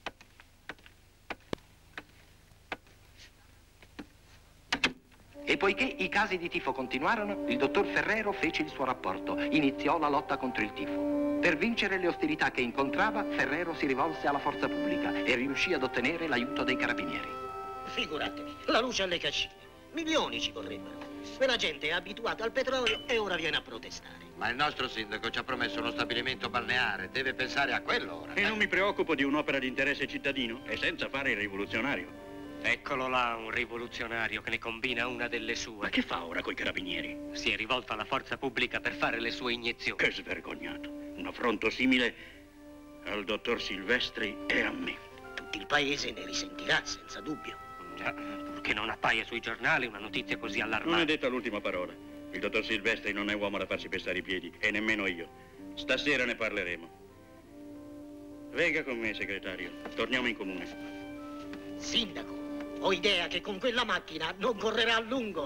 E poiché i casi di tifo continuarono, il dottor Ferrero fece il suo rapporto, iniziò la lotta contro il tifo. Per vincere le ostilità che incontrava, Ferrero si rivolse alla forza pubblica e riuscì ad ottenere l'aiuto dei carabinieri.
Figuratevi, la luce alle cascine. Milioni ci vorrebbero. Quella gente è abituata al petrolio e ora viene a protestare.
Ma il nostro sindaco ci ha promesso uno stabilimento balneare, deve pensare a quello ora.
E non mi preoccupo di un'opera di interesse cittadino, e senza fare il rivoluzionario.
Eccolo là, un rivoluzionario che ne combina una delle sue.
Ma che fa ora coi carabinieri?
Si è rivolto alla forza pubblica per fare le sue iniezioni.
Che svergognato. Un affronto simile al dottor Silvestri e a me.
il paese ne risentirà, senza dubbio.
Già, purché non appaia sui giornali una notizia così
Non è
allarmante.
detta l'ultima parola. Il dottor Silvestri non è uomo da farsi pestare i piedi, e nemmeno io. Stasera ne parleremo. Venga con me, segretario. Torniamo in comune.
Sindaco, ho idea che con quella macchina non correrà a lungo.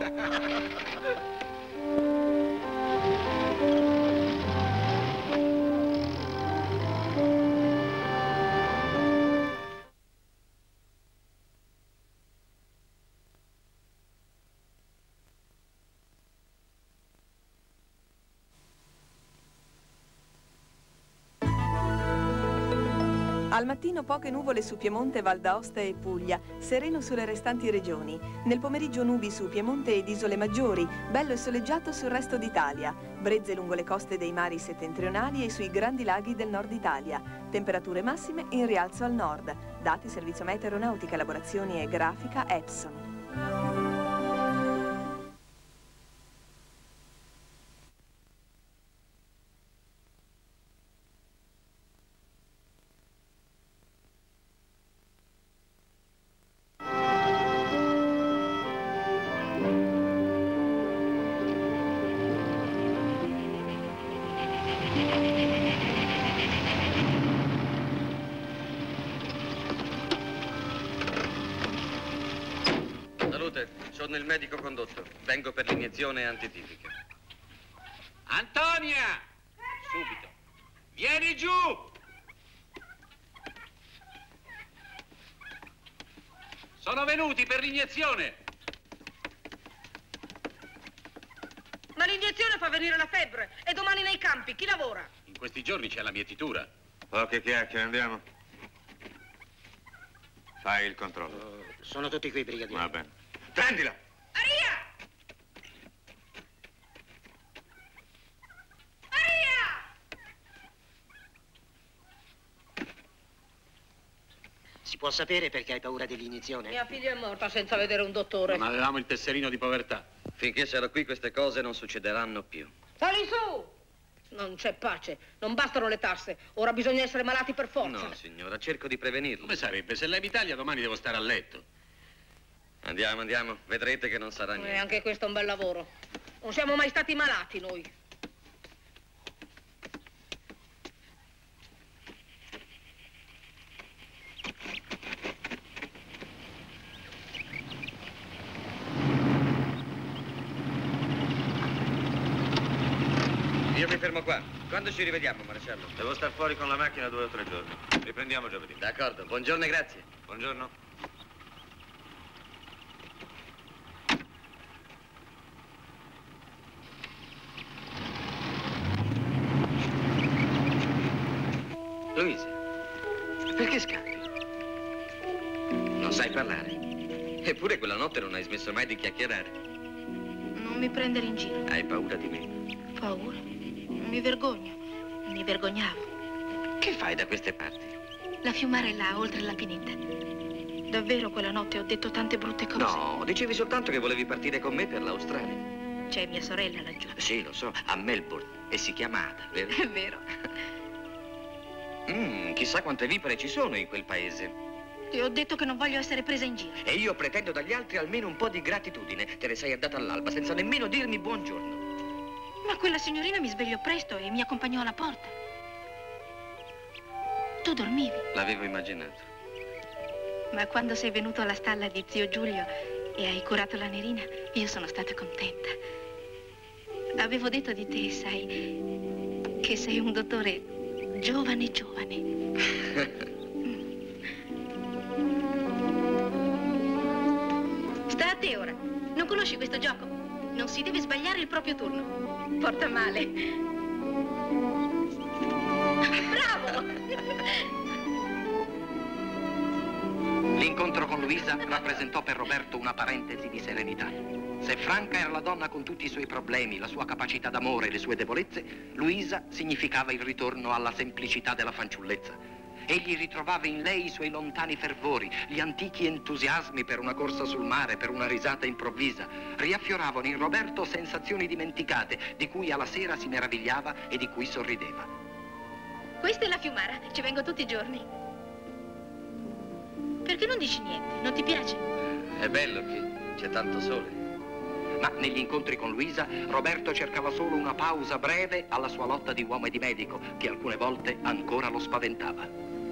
Al mattino poche nuvole su Piemonte, Val d'Aosta e Puglia, sereno sulle restanti regioni. Nel pomeriggio nubi su Piemonte ed isole maggiori, bello e soleggiato sul resto d'Italia. Brezze lungo le coste dei mari settentrionali e sui grandi laghi del nord Italia. Temperature massime in rialzo al nord. Dati Servizio Meteoronautica, Elaborazioni e Grafica Epson.
Salute, sono il medico condotto. Vengo per l'iniezione antitifica.
Antonia! Subito. Vieni giù! Sono venuti per l'iniezione.
Ma l'iniezione fa venire la febbre e domani nei campi chi lavora?
In questi giorni c'è la mietitura.
Poche chiacchiere, andiamo. Fai il controllo.
Sono tutti qui, brigadiere.
Va bene. Prendila!
Maria!
Si può sapere perché hai paura dell'iniezione?
Mia figlia è morta senza vedere un dottore.
Non avevamo il tesserino di povertà.
Finché sarò qui queste cose non succederanno più.
Sali su! Non c'è pace, non bastano le tasse. Ora bisogna essere malati per forza.
No, signora, cerco di prevenirlo.
Come sarebbe? Se lei Italia domani devo stare a letto.
Andiamo, andiamo. Vedrete che non sarà
E
niente.
anche questo è un bel lavoro. Non siamo mai stati malati noi.
Io mi fermo qua. Quando ci rivediamo, maresciallo?
Devo star fuori con la macchina due o tre giorni. Riprendiamo giovedì.
D'accordo. Buongiorno e grazie.
Buongiorno.
Luisa, perché scappi? Non sai parlare. Eppure quella notte non hai smesso mai di chiacchierare.
Non mi prendere in giro.
Hai paura di me?
Paura? Mi vergogno. Mi vergognavo.
Che fai da queste parti?
La fiumara è là, oltre la pineta. Davvero quella notte ho detto tante brutte cose.
No, dicevi soltanto che volevi partire con me per l'Australia.
C'è mia sorella laggiù.
Sì, lo so, a Melbourne. E si chiama Ada, vero?
È vero.
Mm, chissà quante vipere ci sono in quel paese.
Ti ho detto che non voglio essere presa in giro.
E io pretendo dagli altri almeno un po' di gratitudine. Te ne sei andata all'alba senza nemmeno dirmi buongiorno.
Ma quella signorina mi svegliò presto e mi accompagnò alla porta. Tu dormivi,
L'avevo immaginato.
ma quando sei venuto alla stalla di zio Giulio e hai curato la nerina, io sono stata contenta. Avevo detto di te, sai, che sei un dottore giovane, giovane. Sta a te ora. Non conosci questo gioco? Non si deve sbagliare il proprio turno. Porta male. Bravo!
L'incontro con Luisa rappresentò per Roberto una parentesi di serenità. Se Franca era la donna con tutti i suoi problemi, la sua capacità d'amore e le sue debolezze, Luisa significava il ritorno alla semplicità della fanciullezza. Egli ritrovava in lei i suoi lontani fervori, gli antichi entusiasmi per una corsa sul mare, per una risata improvvisa. Riaffioravano in Roberto sensazioni dimenticate, di cui alla sera si meravigliava e di cui sorrideva.
Questa è la fiumara. Ci vengo tutti i giorni. Perché non dici niente? Non ti piace?
È bello che c'è tanto sole.
Ma negli incontri con Luisa, Roberto cercava solo una pausa breve alla sua lotta di uomo e di medico, che alcune volte ancora lo spaventava.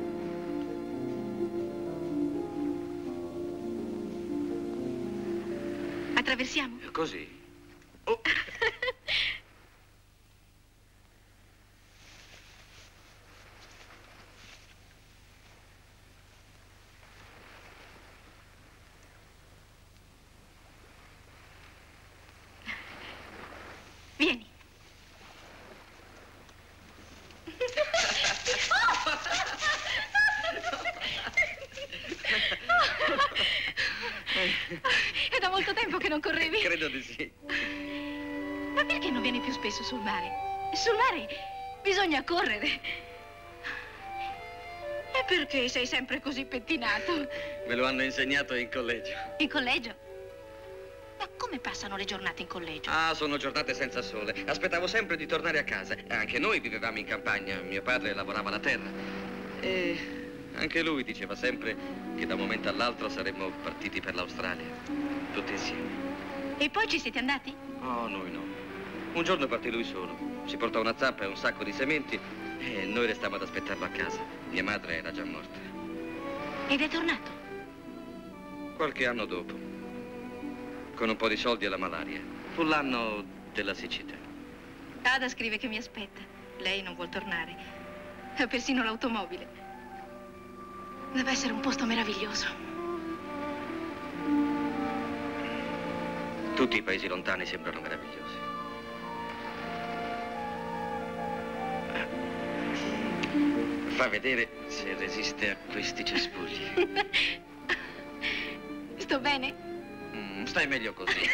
Attraversiamo?
Così.
Oh. Vieni. È da molto tempo che non correvi?
Credo di sì.
Ma perché non vieni più spesso sul mare? Sul mare bisogna correre. E perché sei sempre così pettinato?
Me lo hanno insegnato in collegio.
In collegio? Ma come passano le giornate in collegio?
Ah, sono giornate senza sole. Aspettavo sempre di tornare a casa. Anche noi vivevamo in campagna. Mio padre lavorava la terra. E anche lui diceva sempre che da un momento all'altro saremmo partiti per l'Australia. Tutti insieme.
E poi ci siete andati?
Oh, noi no. Un giorno partì lui solo. Si portò una zappa e un sacco di sementi e noi restammo ad aspettarlo a casa. Mia madre era già morta.
Ed è tornato?
Qualche anno dopo. Con un po' di soldi e la malaria. Fu l'anno della siccità.
Ada scrive che mi aspetta. Lei non vuol tornare. Ha persino l'automobile. Deve essere un posto meraviglioso.
Tutti i paesi lontani sembrano meravigliosi. Fa vedere se resiste a questi cespugli.
Sto bene?
Mm, stai meglio così.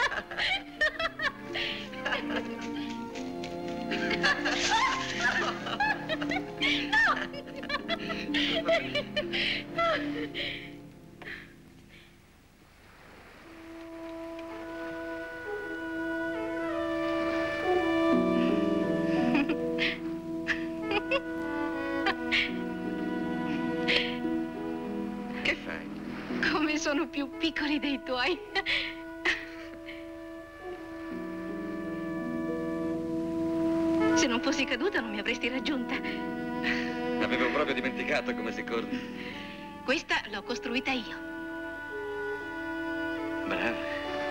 Che fai?
Come sono più piccoli dei tuoi. Se non fossi caduta non mi avresti raggiunta.
Avevo proprio dimenticato come si corre.
Questa l'ho costruita io.
Brava.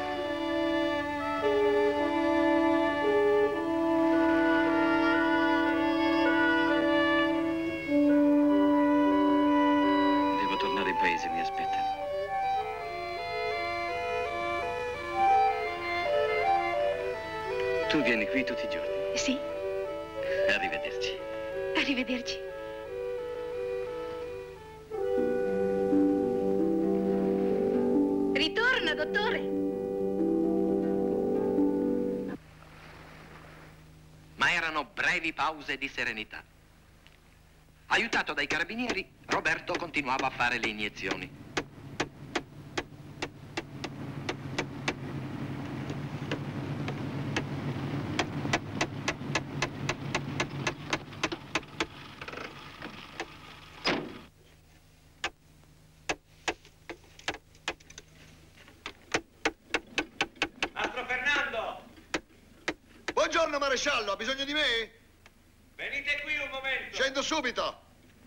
Devo tornare in paese, mi aspettano. Tu vieni qui tutti i giorni?
Sì.
Arrivederci.
Arrivederci. Ritorna, dottore.
Ma erano brevi pause di serenità. Aiutato dai carabinieri, Roberto continuava a fare le iniezioni.
Buongiorno, maresciallo, ha bisogno di me?
Venite qui un momento.
Scendo subito.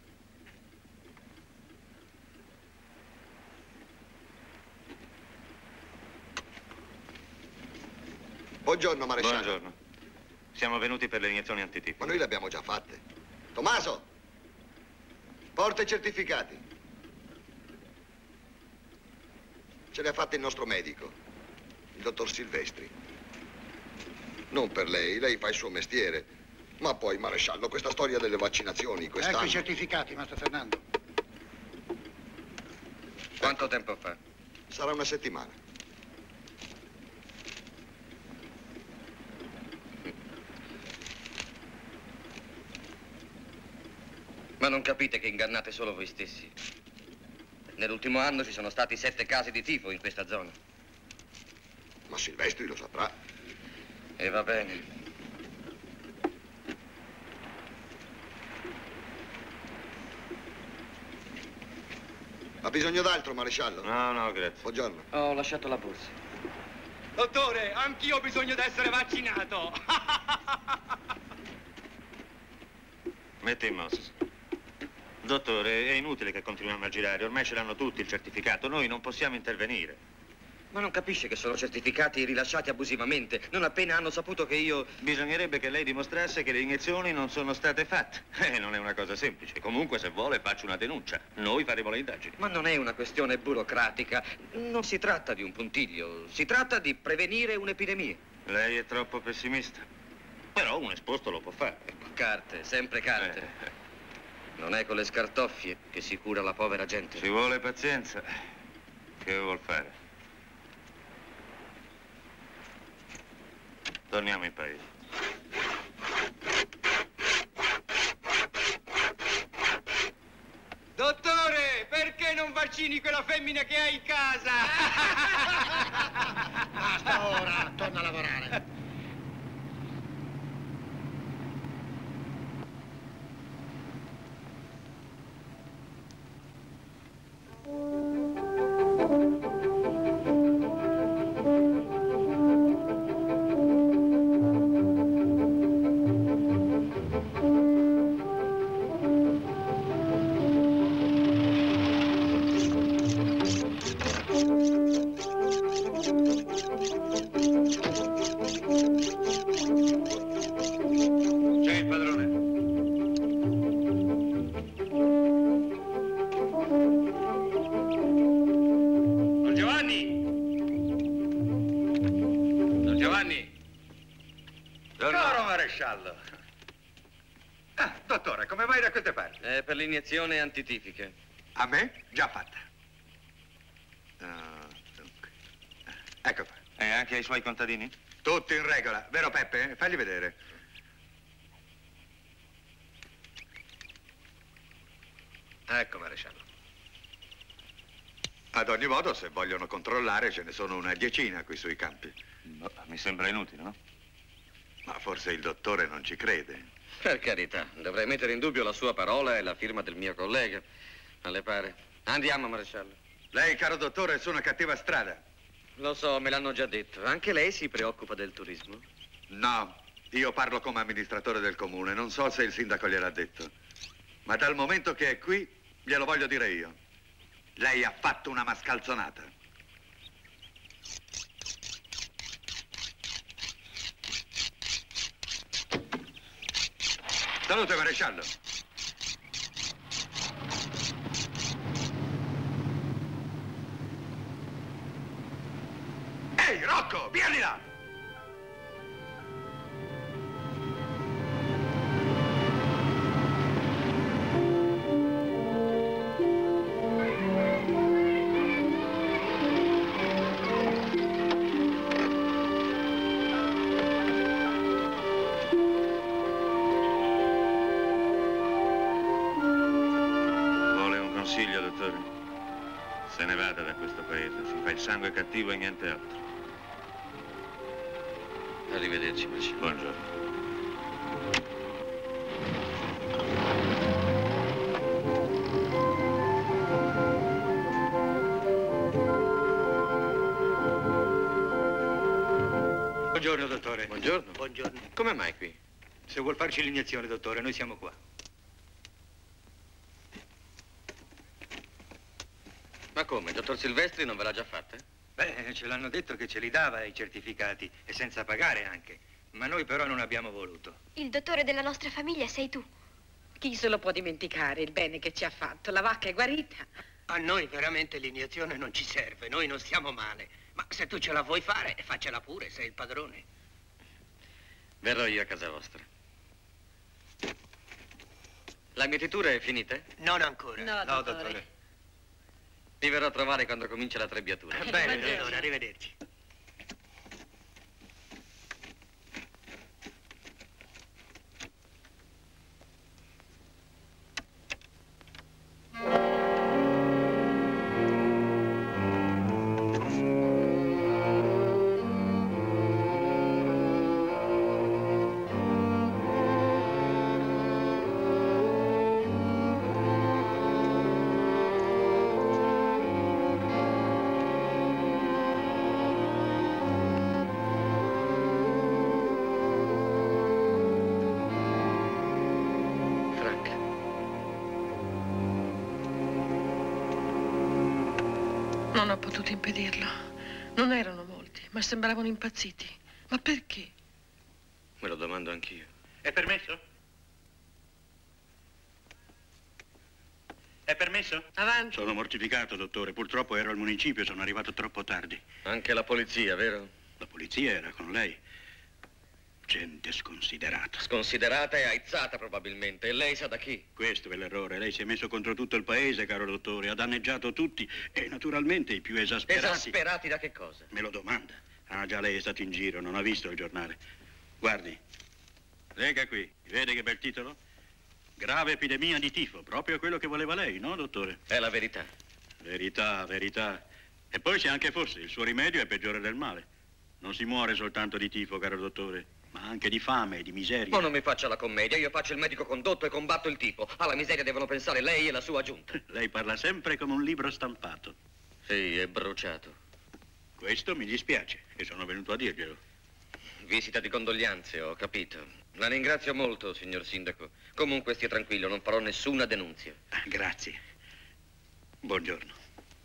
Buongiorno, maresciallo.
Buongiorno. Siamo venuti per le iniezioni antitifo.
Ma noi le abbiamo già fatte. Tommaso, porta i certificati. Ce le ha fatte il nostro medico, il dottor Silvestri. Non per lei, lei fa il suo mestiere. Ma poi, maresciallo, questa storia delle vaccinazioni, quest'anno...
Ecco i certificati, Mastro Fernando.
Quanto tempo fa?
Sarà una settimana.
Ma non capite che ingannate solo voi stessi? Nell'ultimo anno ci sono stati sette casi di tifo in questa zona.
Ma Silvestri lo saprà.
E va bene.
Ha bisogno d'altro, maresciallo?
No, no, grazie.
Buongiorno.
Ho lasciato la borsa.
Dottore, anch'io ho bisogno di essere vaccinato.
Metti in mossa. Dottore, è inutile che continuiamo a girare. Ormai ce l'hanno tutti il certificato. Noi non possiamo intervenire.
Ma non capisce che sono certificati rilasciati abusivamente, non appena hanno saputo che io...
Bisognerebbe che lei dimostrasse che le iniezioni non sono state fatte. Eh, non è una cosa semplice. Comunque, se vuole, faccio una denuncia. Noi faremo le indagini.
Ma non è una questione burocratica. Non si tratta di un puntiglio. Si tratta di prevenire un'epidemia.
Lei è troppo pessimista. Però un esposto lo può fare.
Carte, sempre carte.
Eh.
Non è con le scartoffie che si cura la povera gente.
Ci vuole pazienza. Che vuol fare? Torniamo in paese.
Dottore, perché non vaccini quella femmina che hai in casa?
Basta ora, torna a lavorare.
Ah, dottore, come vai da queste parti?
È per l'iniezione antitifica.
A me? Già fatta. Ah, dunque. Ecco qua.
E anche ai suoi contadini?
Tutto in regola, vero Peppe? Fagli vedere. Ecco, maresciallo. Ad ogni modo, se vogliono controllare, ce ne sono una decina qui sui campi.
No, mi sembra inutile, no?
Ma forse il dottore non ci crede.
Per carità, dovrei mettere in dubbio la sua parola e la firma del mio collega. Ma le pare? Andiamo, maresciallo.
Lei, caro dottore, è su una cattiva strada.
Lo so, me l'hanno già detto. Anche lei si preoccupa del turismo?
No, io parlo come amministratore del comune. Non so se il sindaco gliel'ha detto. Ma dal momento che è qui, glielo voglio dire io. Lei ha fatto una mascalzonata. Salute, maresciallo. Ehi, Rocco, vieni là!
Consiglio, dottore. Se ne vada da questo paese. Si fa il sangue cattivo e niente altro.
Arrivederci, maresciallo.
Buongiorno.
Buongiorno, dottore.
Buongiorno.
Buongiorno.
Come mai qui?
Se vuol farci l'iniezione, dottore, noi siamo qua.
Ma come? Il dottor Silvestri non ve l'ha già fatta?
Beh, ce l'hanno detto che ce li dava i certificati e senza pagare anche. Ma noi però non abbiamo voluto.
Il dottore della nostra famiglia sei tu.
Chi se lo può dimenticare il bene che ci ha fatto? La vacca è guarita.
A noi veramente l'iniezione non ci serve, noi non stiamo male. Ma se tu ce la vuoi fare, faccela pure, sei il padrone.
Verrò io a casa vostra. La mietitura è finita?
Non ancora.
No,
No,
dottore.
dottore.
Vi verrò a trovare quando comincia la trebbiatura.
Bene, dottore, arrivederci.
Non ho potuto impedirlo. Non erano molti, ma sembravano impazziti. Ma perché?
Me lo domando anch'io.
È permesso? È permesso?
Avanti.
Sono mortificato, dottore. Purtroppo ero al municipio, sono arrivato troppo tardi.
Anche la polizia, vero?
La polizia era con lei. Gente sconsiderata.
Sconsiderata e aizzata probabilmente. E lei sa da chi?
Questo è l'errore. Lei si è messo contro tutto il paese, caro dottore. Ha danneggiato tutti e naturalmente i più esasperati.
Esasperati da che cosa?
Me lo domanda. Ah, già lei è stato in giro, non ha visto il giornale. Guardi, legga qui. Vede che bel titolo? Grave epidemia di tifo. Proprio quello che voleva lei, no, dottore?
È la verità.
Verità, verità. E poi se anche fosse, il suo rimedio è peggiore del male. Non si muore soltanto di tifo, caro dottore, ma anche di fame e di miseria.
Ma non mi faccia la commedia, io faccio il medico condotto e combatto il tifo. Alla miseria devono pensare lei e la sua giunta.
Lei parla sempre come un libro stampato.
Sì, è bruciato.
Questo mi dispiace e sono venuto a dirglielo.
Visita di condoglianze, ho capito. La ringrazio molto, signor sindaco. Comunque stia tranquillo, non farò nessuna denunzia.
Ah, grazie. Buongiorno.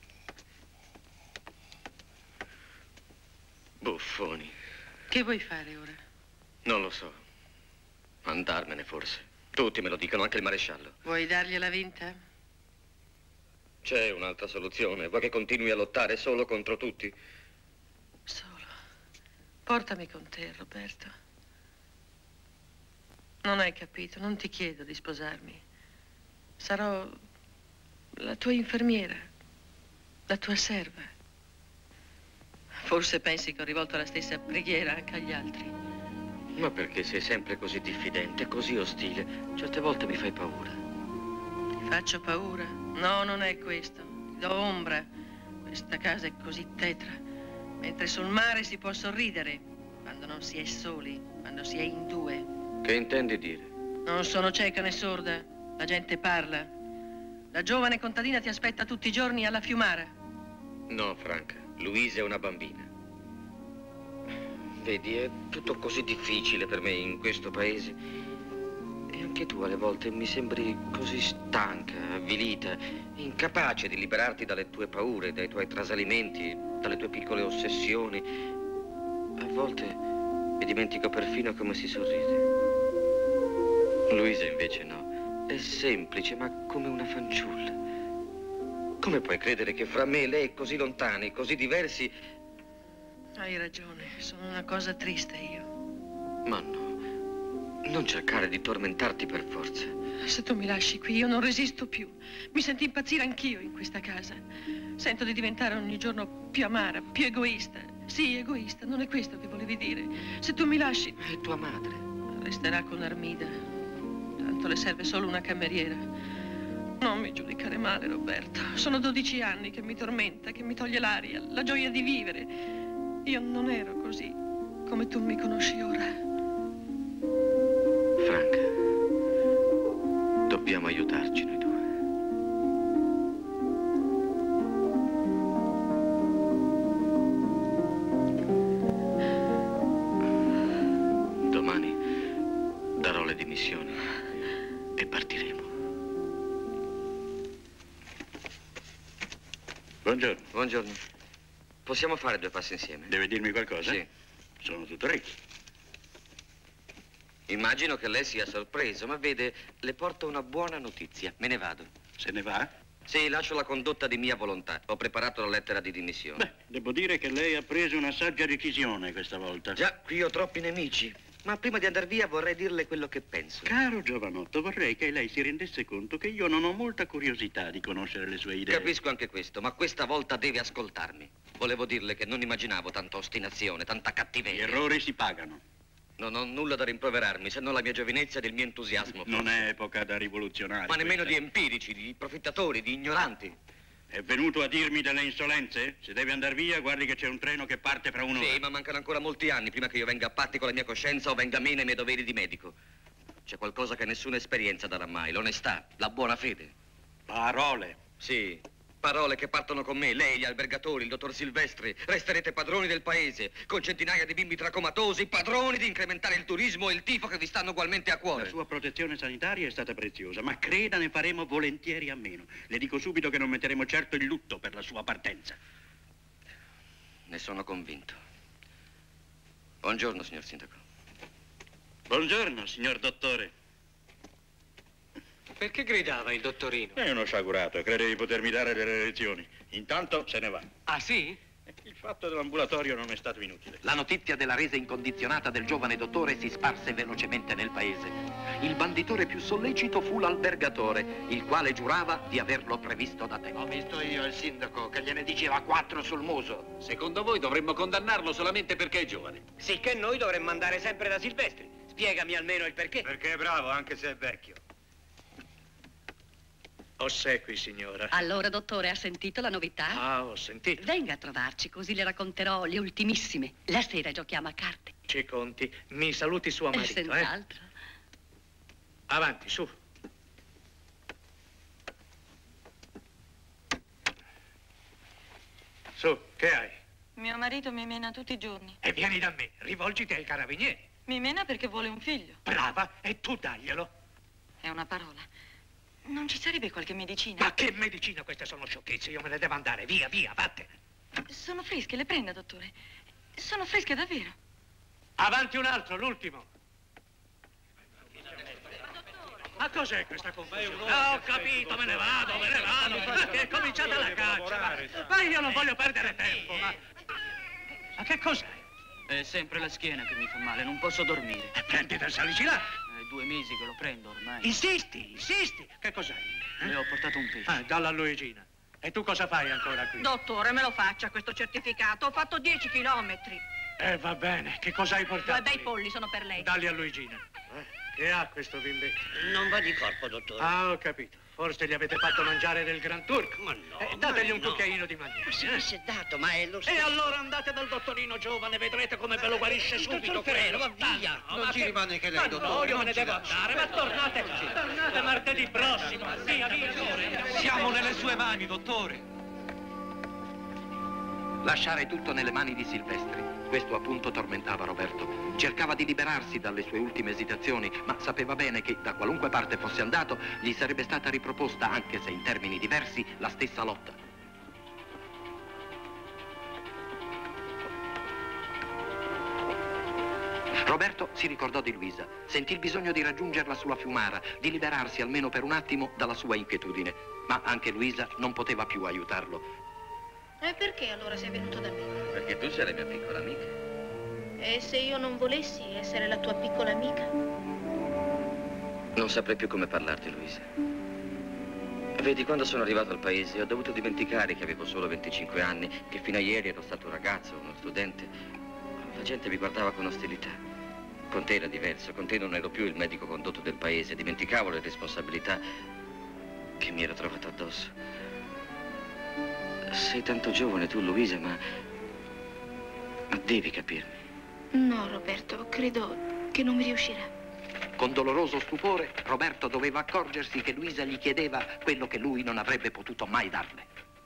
Buffoni.
Che vuoi fare ora?
Non lo so. Andarmene forse. Tutti me lo dicono, anche il maresciallo.
Vuoi dargliela vinta?
C'è un'altra soluzione. Vuoi che continui a lottare solo contro tutti?
Solo. Portami con te, Roberto. Non hai capito, non ti chiedo di sposarmi. Sarò la tua infermiera, la tua serva. Forse pensi che ho rivolto la stessa preghiera anche agli altri.
Ma perché sei sempre così diffidente, così ostile? Certe volte mi fai paura.
Ti faccio paura? No, non è questo. Ti do ombra. Questa casa è così tetra. Mentre sul mare si può sorridere. Quando non si è soli, quando si è in due.
Che intendi dire?
Non sono cieca né sorda. La gente parla. La giovane contadina ti aspetta tutti i giorni alla fiumara.
No, Franca. Luisa è una bambina. Vedi, è tutto così difficile per me in questo paese. E anche tu alle volte mi sembri così stanca, avvilita, incapace di liberarti dalle tue paure, dai tuoi trasalimenti, dalle tue piccole ossessioni. A volte mi dimentico perfino come si sorride. Luisa invece no. È semplice, ma come una fanciulla. Come puoi credere che fra me e lei, così lontani, così diversi...
Hai ragione, sono una cosa triste io.
Ma no, non cercare di tormentarti per forza.
Se tu mi lasci qui, io non resisto più. Mi sento impazzire anch'io in questa casa. Sento di diventare ogni giorno più amara, più egoista. Sì, egoista, non è questo che volevi dire. Se tu mi lasci...
È tua madre.
Resterà con Armida. Tanto le serve solo una cameriera. Non mi giudicare male, Roberto. Sono dodici anni che mi tormenta, che mi toglie l'aria, la gioia di vivere. Io non ero così, come tu mi conosci ora.
Franca, dobbiamo aiutarci noi due. Domani darò le dimissioni e partiremo.
Buongiorno.
Buongiorno. Possiamo fare due passi insieme?
Deve dirmi qualcosa?
Sì.
Sono tutto orecchi.
Immagino che lei sia sorpreso, ma vede, le porto una buona notizia. Me ne vado.
Se ne va?
Sì, lascio la condotta di mia volontà. Ho preparato la lettera di dimissione.
Beh, devo dire che lei ha preso una saggia decisione questa volta.
Già, qui ho troppi nemici. Ma prima di andare via vorrei dirle quello che penso.
Caro giovanotto, vorrei che lei si rendesse conto che io non ho molta curiosità di conoscere le sue idee.
Capisco anche questo, ma questa volta deve ascoltarmi. Volevo dirle che non immaginavo tanta ostinazione, tanta cattiveria.
Gli errori si pagano.
Non ho nulla da rimproverarmi, se non la mia giovinezza ed il mio entusiasmo.
Non è epoca da rivoluzionari.
Ma nemmeno
questa.
di empirici, di profittatori, di ignoranti.
È venuto a dirmi delle insolenze? Se deve andare via, guardi che c'è un treno che parte fra un'ora.
Sì, ma mancano ancora molti anni prima che io venga a patti con la mia coscienza o venga meno ai miei doveri di medico. C'è qualcosa che nessuna esperienza darà mai, l'onestà, la buona fede.
Parole.
Sì, parole che partono con me, lei, gli albergatori, il dottor Silvestri. Resterete padroni del paese, con centinaia di bimbi tracomatosi, padroni di incrementare il turismo e il tifo che vi stanno ugualmente a cuore.
La sua protezione sanitaria è stata preziosa, ma creda ne faremo volentieri a meno. Le dico subito che non metteremo certo il lutto per la sua partenza.
Ne sono convinto. Buongiorno, signor Sindaco.
Buongiorno, signor dottore.
Perché gridava il dottorino?
È uno sciagurato e crede di potermi dare delle lezioni. Intanto se ne va.
Ah, sì?
Il fatto dell'ambulatorio non è stato inutile.
La notizia della resa incondizionata del giovane dottore si sparse velocemente nel paese. Il banditore più sollecito fu l'albergatore, il quale giurava di averlo previsto da tempo.
Ho visto io il sindaco che gliene diceva quattro sul muso.
Secondo voi dovremmo condannarlo solamente perché è giovane?
Sicché noi dovremmo andare sempre da Silvestri. Spiegami almeno il perché.
Perché è bravo, anche se è vecchio.
Ossequi, signora.
Allora, dottore, ha sentito la novità?
Ah, ho sentito.
Venga a trovarci, così le racconterò le ultimissime. La sera giochiamo a carte.
Ci conti. Mi saluti sua
Eh,
marito, eh?
senz'altro.
Avanti, su. Su, che hai?
Mio marito mi mena tutti i giorni.
E vieni da me, rivolgiti ai carabinieri.
Mi mena perché vuole un figlio.
Brava, e tu daglielo.
È una parola. Non ci sarebbe qualche medicina?
Ma che medicina? Queste sono sciocchezze, io me ne devo andare. Via, via, vattene.
Sono fresche, le prenda, dottore. Sono fresche davvero.
Avanti un altro, l'ultimo. Ma cos'è questa confusione? Ah, ho capito, me ne vado, me ne vado. Ma che è cominciata la caccia. Ma, ma io non voglio perdere tempo, ma... Ma che cos'è?
È sempre la schiena che mi fa male, non posso dormire.
E prendi del salicinato.
È due mesi che lo prendo ormai.
Insisti, insisti. Che cos'hai?
Le ho portato un pesce.
Ah, dalla Luigina. E tu cosa fai ancora qui?
Dottore, me lo faccia questo certificato. Ho fatto dieci chilometri.
Eh, va bene. Che cosa hai portato?
Due bei polli sono per lei.
Dalli a Luigina. Eh, che ha questo bimbetto?
Non va di corpo, dottore.
Ah, ho capito. Forse gli avete fatto mangiare del Gran Turco.
Ma no,
eh, dategli
ma
un
no.
cucchiaino di mangiare.
Sì,
eh?
si è dato, ma è lo stesso.
E allora andate dal dottorino giovane, vedrete come ve lo guarisce subito.
Freno, va via.
No,
Non
ma
ci
che...
rimane che lei,
ma
dottore.
no, io
non
me ne
ci
devo
lasci.
andare, ma tornate, tornate martedì prossimo. Via, via, via.
Siamo nelle sue mani, dottore.
Lasciare tutto nelle mani di Silvestri. Questo appunto tormentava Roberto. Cercava di liberarsi dalle sue ultime esitazioni, ma sapeva bene che da qualunque parte fosse andato gli sarebbe stata riproposta, anche se in termini diversi, la stessa lotta. Roberto si ricordò di Luisa, sentì il bisogno di raggiungerla sulla Fiumara, di liberarsi almeno per un attimo dalla sua inquietudine, ma anche Luisa non poteva più aiutarlo.
E perché allora sei venuto da me?
Perché tu sei la mia piccola amica.
E se io non volessi essere la tua piccola amica?
Non saprei più come parlarti, Luisa. Vedi, quando sono arrivato al paese ho dovuto dimenticare che avevo solo venticinque anni, che fino a ieri ero stato un ragazzo, uno studente. La gente mi guardava con ostilità. Con te era diverso, con te non ero più il medico condotto del paese, dimenticavo le responsabilità che mi ero trovato addosso. Sei tanto giovane tu, Luisa, ma... ma devi capirmi.
No, Roberto, credo che non mi riuscirà.
Con doloroso stupore, Roberto doveva accorgersi che Luisa gli chiedeva quello che lui non avrebbe potuto mai darle.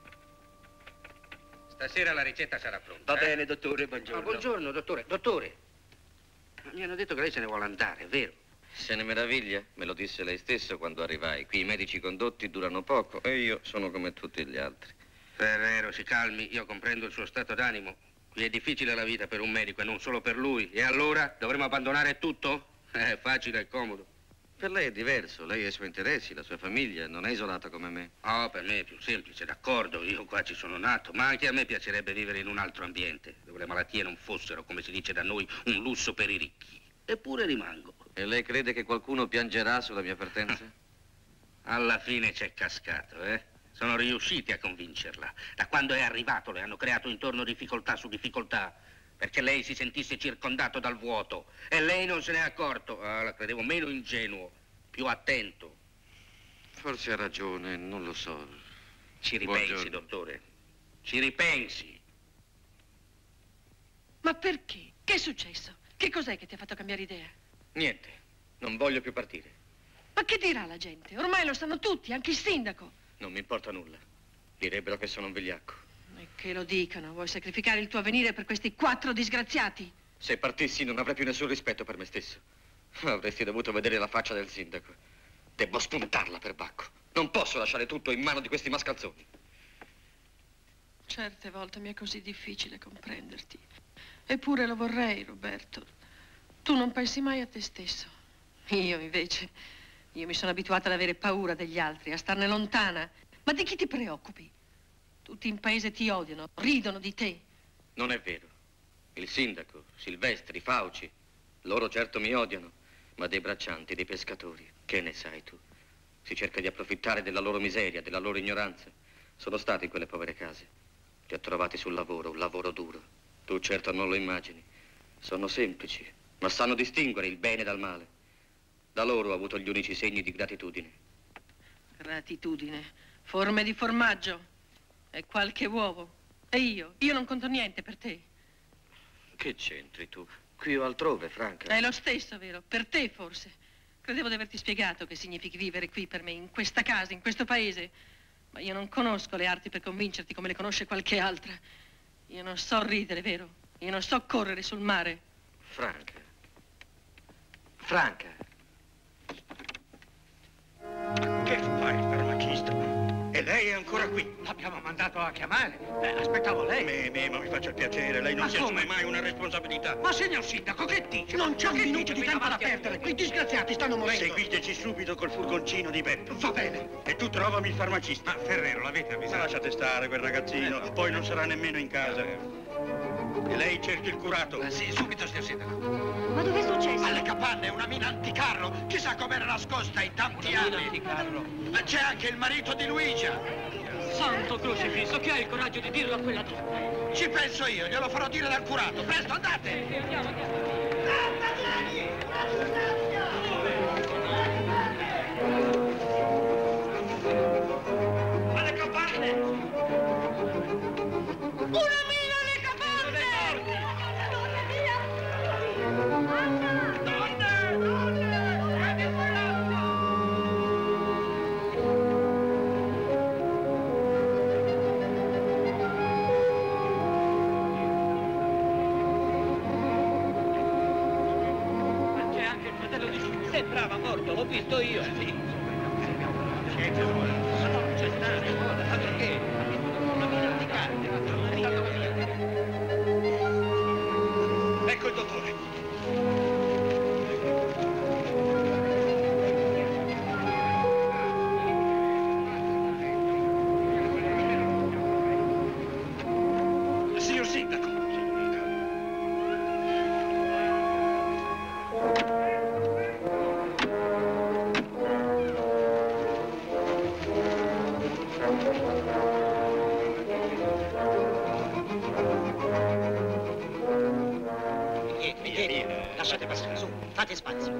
Stasera la ricetta sarà pronta.
Va
eh?
bene, dottore, buongiorno.
Ah, buongiorno, dottore. Dottore, mi hanno detto che lei se ne vuole andare, è vero?
Se ne meraviglia, me lo disse lei stesso quando arrivai. Qui i medici condotti durano poco e io sono come tutti gli altri.
Ferrero, si calmi, io comprendo il suo stato d'animo. Qui è difficile la vita per un medico e non solo per lui. E allora dovremo abbandonare tutto? È facile e comodo.
Per lei è diverso, lei ha i suoi interessi, la sua famiglia, non è isolata come me.
Oh, per me è più semplice, d'accordo, io qua ci sono nato, ma anche a me piacerebbe vivere in un altro ambiente, dove le malattie non fossero, come si dice da noi, un lusso per i ricchi. Eppure rimango.
E lei crede che qualcuno piangerà sulla mia partenza?
Alla fine c'è cascato, eh? Sono riusciti a convincerla. Da quando è arrivato le hanno creato intorno difficoltà su difficoltà, perché lei si sentisse circondato dal vuoto. E lei non se n'è accorto. Ah, la credevo meno ingenuo, più attento.
Forse ha ragione, non lo so.
Ci ripensi,
Buongiorno.
dottore. Ci ripensi.
Ma perché? Che è successo? Che cos'è che ti ha fatto cambiare idea?
Niente, non voglio più partire.
Ma che dirà la gente? Ormai lo sanno tutti, anche il sindaco.
Non mi importa nulla. Direbbero che sono un vigliacco.
E che lo dicano, vuoi sacrificare il tuo avvenire per questi quattro disgraziati?
Se partissi non avrei più nessun rispetto per me stesso. Avresti dovuto vedere la faccia del sindaco. Devo spuntarla per Bacco. Non posso lasciare tutto in mano di questi mascalzoni.
Certe volte mi è così difficile comprenderti. Eppure lo vorrei, Roberto. Tu non pensi mai a te stesso. Io, invece, io mi sono abituata ad avere paura degli altri, a starne lontana. Ma di chi ti preoccupi? Tutti in paese ti odiano, ridono di te.
Non è vero. Il sindaco, Silvestri, Fauci, loro certo mi odiano, ma dei braccianti, dei pescatori, che ne sai tu? Si cerca di approfittare della loro miseria, della loro ignoranza. Sono stati in quelle povere case. Li ho trovati sul lavoro, un lavoro duro. Tu certo non lo immagini. Sono semplici, ma sanno distinguere il bene dal male. Da loro ho avuto gli unici segni di gratitudine.
Gratitudine, forme di formaggio e qualche uovo. E io? Io non conto niente per te.
Che c'entri tu? Qui o altrove, Franca?
È lo stesso, vero? Per te, forse. Credevo di averti spiegato che significhi vivere qui per me, in questa casa, in questo paese. Ma io non conosco le arti per convincerti come le conosce qualche altra. Io non so ridere, vero? Io non so correre sul mare.
Franca. Franca.
Ma che fai, farmacista? E lei è ancora qui?
L'abbiamo mandato a chiamare. Eh, aspettavo lei.
Me, me, ma mi faccia il piacere, lei non
Ma
si
come?
assume mai una responsabilità.
Ma signor sindaco, che dice? Non c'è un minuto di tempo da perdere. Quei disgraziati stanno morendo.
Seguiteci subito col furgoncino di Beppo.
Va bene.
E tu trovami il farmacista.
Ma Ferrero, l'avete avvisato?
Ma lasciate stare quel ragazzino,
Eh,
poi non sarà nemmeno in casa. E lei cerchi il curato.
Eh, sì, subito, signor sindaco.
Ma dov'è successo?
Alle capanne, una mina anticarro. Chissà com'era nascosta in tanti
Una mina
anni.
anticarro.
Ma c'è anche il marito di Luigia.
Santo crocifisso, chi ha il coraggio di dirlo a quella donna?
Ci penso io, glielo farò dire dal curato. Presto, andate!
Andiamo, andiamo.
Alle capanne!
Una mina alle capanne! Donne! Donne! Ma c'è anche il fratello di Giulio.
Sembrava morto, l'ho visto io.
Sì. Siete ora. Ma non c'è stare, ora. Ma perché? Una mina anticarro. Ecco il dottore. Signor sindaco.
Vieni, vieni, lasciate passare, su, fate spazio.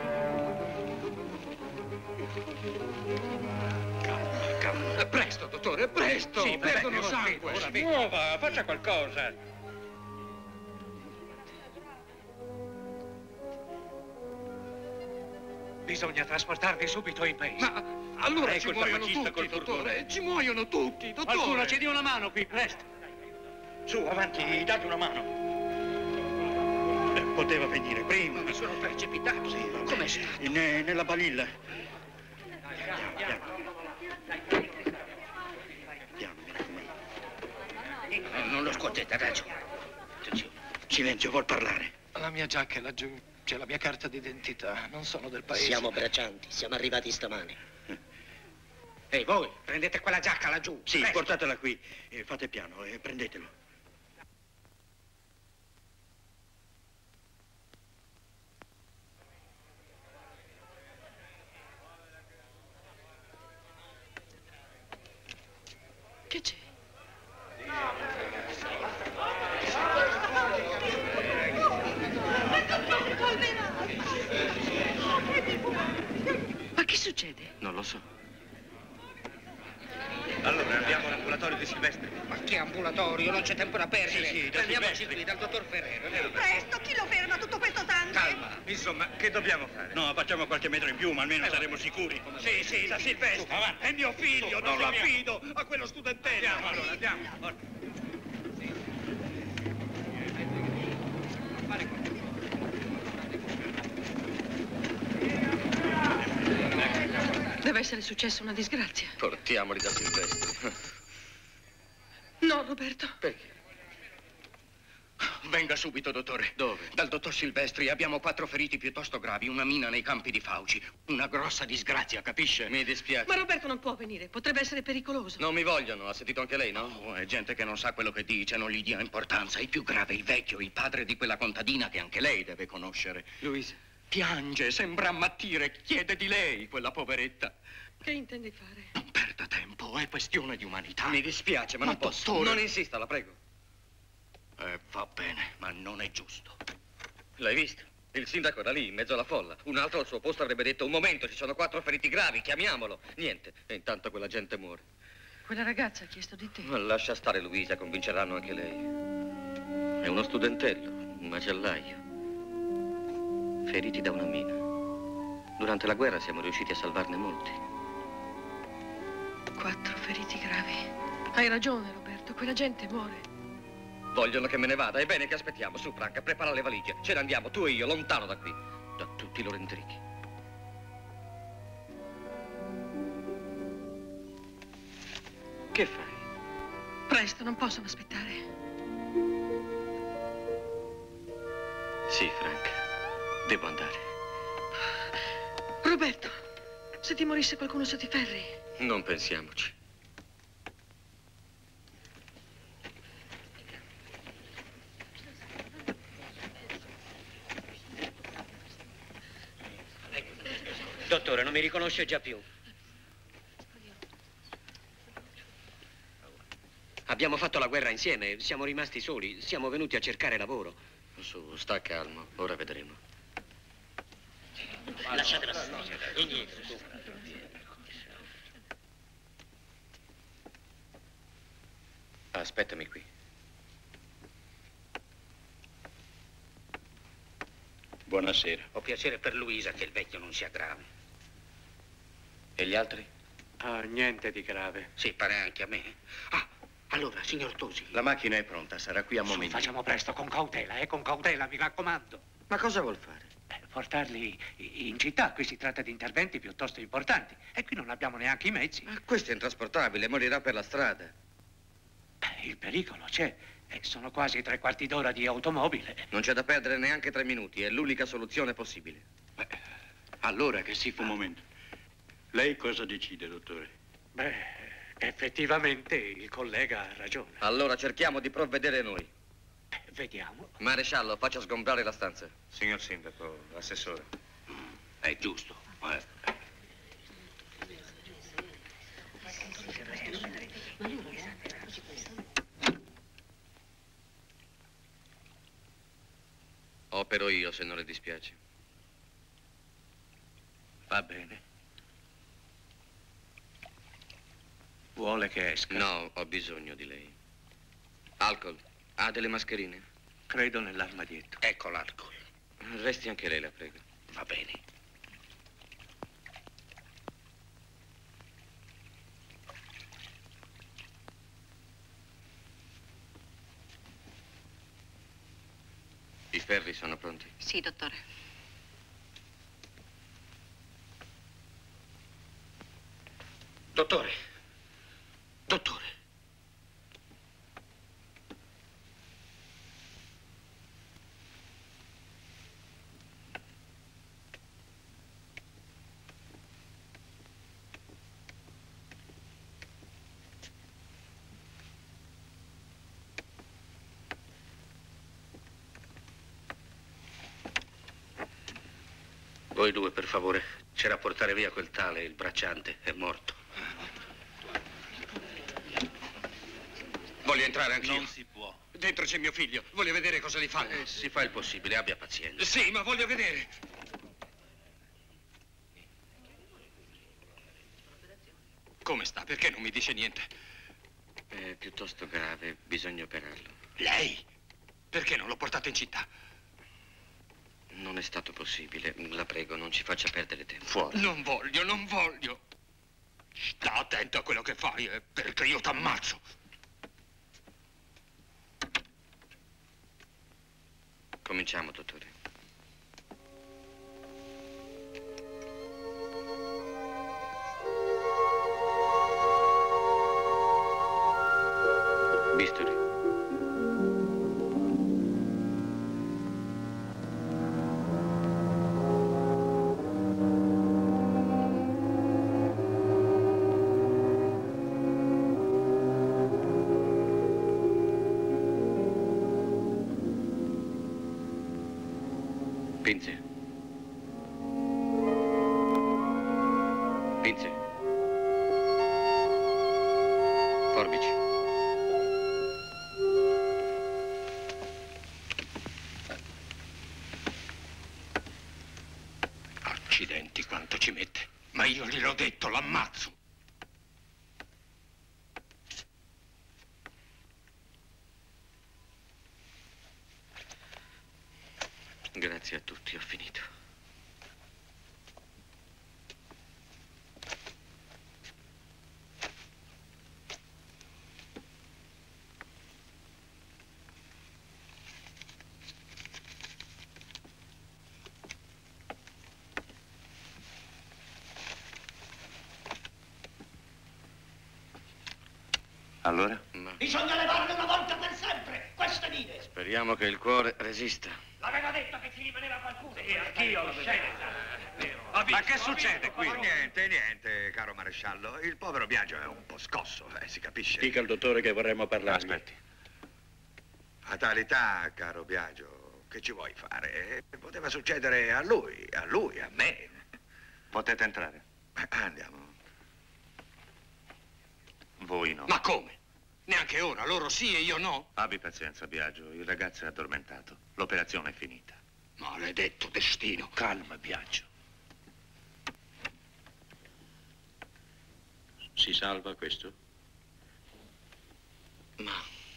Calma, calma.
Presto, dottore, presto!
Sì,
perdono
vabbè,
sangue!
ora
Si
vedi.
muova, faccia qualcosa!
Bisogna trasportarvi subito in paese.
Ma allora
Ecco
ci
il
muoiono
farmacista
tutti,
col
dottore!
furgone.
Ci muoiono tutti, dottore!
Qualcuno ci dia una mano qui, presto.
Su, avanti, date una mano. Eh, Poteva venire prima.
Mi sono precipitato.
Sì, vabbè.
Com'è stato?
In- eh, nella balilla. Andiamo, andiamo. Andiamo, mi raccomando.
Non lo scuotete, ha ragione.
Attenzione. Silenzio, vuol parlare.
La mia giacca è laggiù, c'è la mia carta d'identità, non sono del paese.
Siamo braccianti, siamo arrivati stamane.
Ehi, voi, prendete quella giacca laggiù.
Sì,
presto.
portatela qui. Eh, fate piano e prendetelo.
Che c'è? Ma che succede?
Non lo so.
Allora, andiamo all'ambulatorio di Silvestri.
Ma che ambulatorio? Non c'è tempo da perdere.
Sì, sì, da
Prendiamoci
Silvestri.
qui dal dottor Ferrero. andiamo.
Presto, chi lo ferma tutto questo sangue?
Calma.
Insomma, che dobbiamo fare?
No, facciamo qualche metro in più, ma almeno saremo sicuri.
Sì, sì, da Silvestri. È mio figlio, non lo affido a quello studentello.
Andiamo, allora, andiamo.
Deve essere successa una disgrazia.
Portiamoli da Silvestri.
No,
Roberto?
Perché?
Venga subito, dottore.
Dove?
Dal dottor Silvestri abbiamo quattro feriti piuttosto gravi, una mina nei campi di Fauci. Una grossa disgrazia, capisce?
Mi dispiace.
Ma Roberto non può venire, potrebbe essere pericoloso.
Non mi vogliono, ha sentito anche lei, no?
Oh, è gente che non sa quello che dice, non gli dia importanza. Il più grave è il vecchio, il padre di quella contadina che anche lei deve conoscere.
Luisa.
Piange, sembra ammattire, chiede di lei, quella poveretta.
Che intendi fare?
Non perda tempo, è questione di umanità.
Mi dispiace, ma,
Ma
non posso.
dottore-
Non insista, la prego.
Eh, va bene, ma non è giusto.
L'hai visto? Il sindaco era lì, in mezzo alla folla. Un altro al suo posto avrebbe detto: un momento, ci sono quattro feriti gravi, chiamiamolo. Niente, e intanto quella gente muore.
Quella ragazza ha chiesto di te.
Ma lascia stare Luisa, convinceranno anche lei. È uno studentello, un macellaio. Feriti da una mina. Durante la guerra siamo riusciti a salvarne molti.
Quattro feriti gravi. Hai ragione, Roberto, quella gente muore.
Vogliono che me ne vada, è bene che aspettiamo. Su, Franca, prepara le valigie. Ce ne andiamo, tu e io, lontano da qui. Da tutti i loro intrighi. Che fai?
Presto, non possono aspettare.
Sì, Franca, devo andare.
Roberto, se ti morisse qualcuno sotto i ferri.
Non pensiamoci.
Dottore, non mi riconosce già più.
Abbiamo fatto la guerra insieme, siamo rimasti soli, siamo venuti a cercare lavoro. Su, sta calmo, ora vedremo.
Lasciatela stare. Indietro, su.
Aspettami qui.
Buonasera.
Ho piacere per Luisa che il vecchio non sia grave.
E gli altri?
Ah, niente di grave.
Sì, pare anche a me. Ah, allora, signor Tosi.
La macchina è pronta, sarà qui a
Su,
momenti.
facciamo presto, con cautela, eh, con cautela, mi raccomando.
Ma cosa vuol fare?
Eh, portarli in città, qui si tratta di interventi piuttosto importanti. E qui non abbiamo neanche i mezzi.
Ma questo è intrasportabile, morirà per la strada.
Eh, il pericolo c'è. Eh, sono quasi tre quarti d'ora di automobile.
Non c'è da perdere neanche tre minuti, è l'unica soluzione possibile.
Beh, allora che si fa? Un momento. Lei cosa decide, dottore?
Beh, effettivamente il collega ha ragione.
Allora cerchiamo di provvedere noi.
Eh, vediamo.
Maresciallo, faccia sgombrare la stanza.
Signor Sindaco, assessore.
È giusto. Eh.
Opero io, se non le dispiace.
Va bene. Vuole che esca?
No, ho bisogno di lei. Alcol, ha delle mascherine?
Credo nell'armadietto.
Ecco l'alcol.
Resti anche lei, la prego.
Va bene.
I ferri sono pronti?
Sì, dottore.
Dottore. Dottore.
Voi due, per favore, c'era a portare via quel tale, il bracciante, è morto.
Voglio entrare anch'io.
Non si può.
Dentro c'è mio figlio. Voglio vedere cosa gli fanno.
Eh, si fa il possibile, abbia pazienza.
Sì, ma voglio vedere. Come sta? Perché non mi dice niente?
È piuttosto grave, bisogna operarlo.
Lei? Perché non l'ho portato in città?
Non è stato possibile, la prego, non ci faccia perdere tempo.
Fuori.
Non voglio, non voglio. Sta attento a quello che fai, eh, perché io t'ammazzo.
Cominciamo, dottore. Bisturi. Pinze. Pinze. Forbici.
Accidenti quanto ci mette. Ma io gliel'ho detto, l'ammazzo.
Grazie a tutti, ho finito.
Allora?
Ma
Bisogna levarle una volta per sempre queste vite.
speriamo che il cuore resista.
L'aveva detto che ci rimaneva qualcuno.
Sì, anch'io lo so. Ma che succede qui?
Oh, niente, niente, caro maresciallo. Il povero Biagio è un po' scosso, eh, si capisce.
Dica al dottore che vorremmo parlare.
Aspetti.
A tale età, caro Biagio, che ci vuoi fare? Eh, Poteva succedere a lui, a lui, a me.
Potete entrare.
Eh, Andiamo.
Voi no.
Ma come? Neanche ora, loro sì e io no?
Abbi pazienza, Biagio. Il ragazzo è addormentato. L'operazione è finita.
Maledetto destino.
Calma, Biagio.
Si salva questo?
Ma...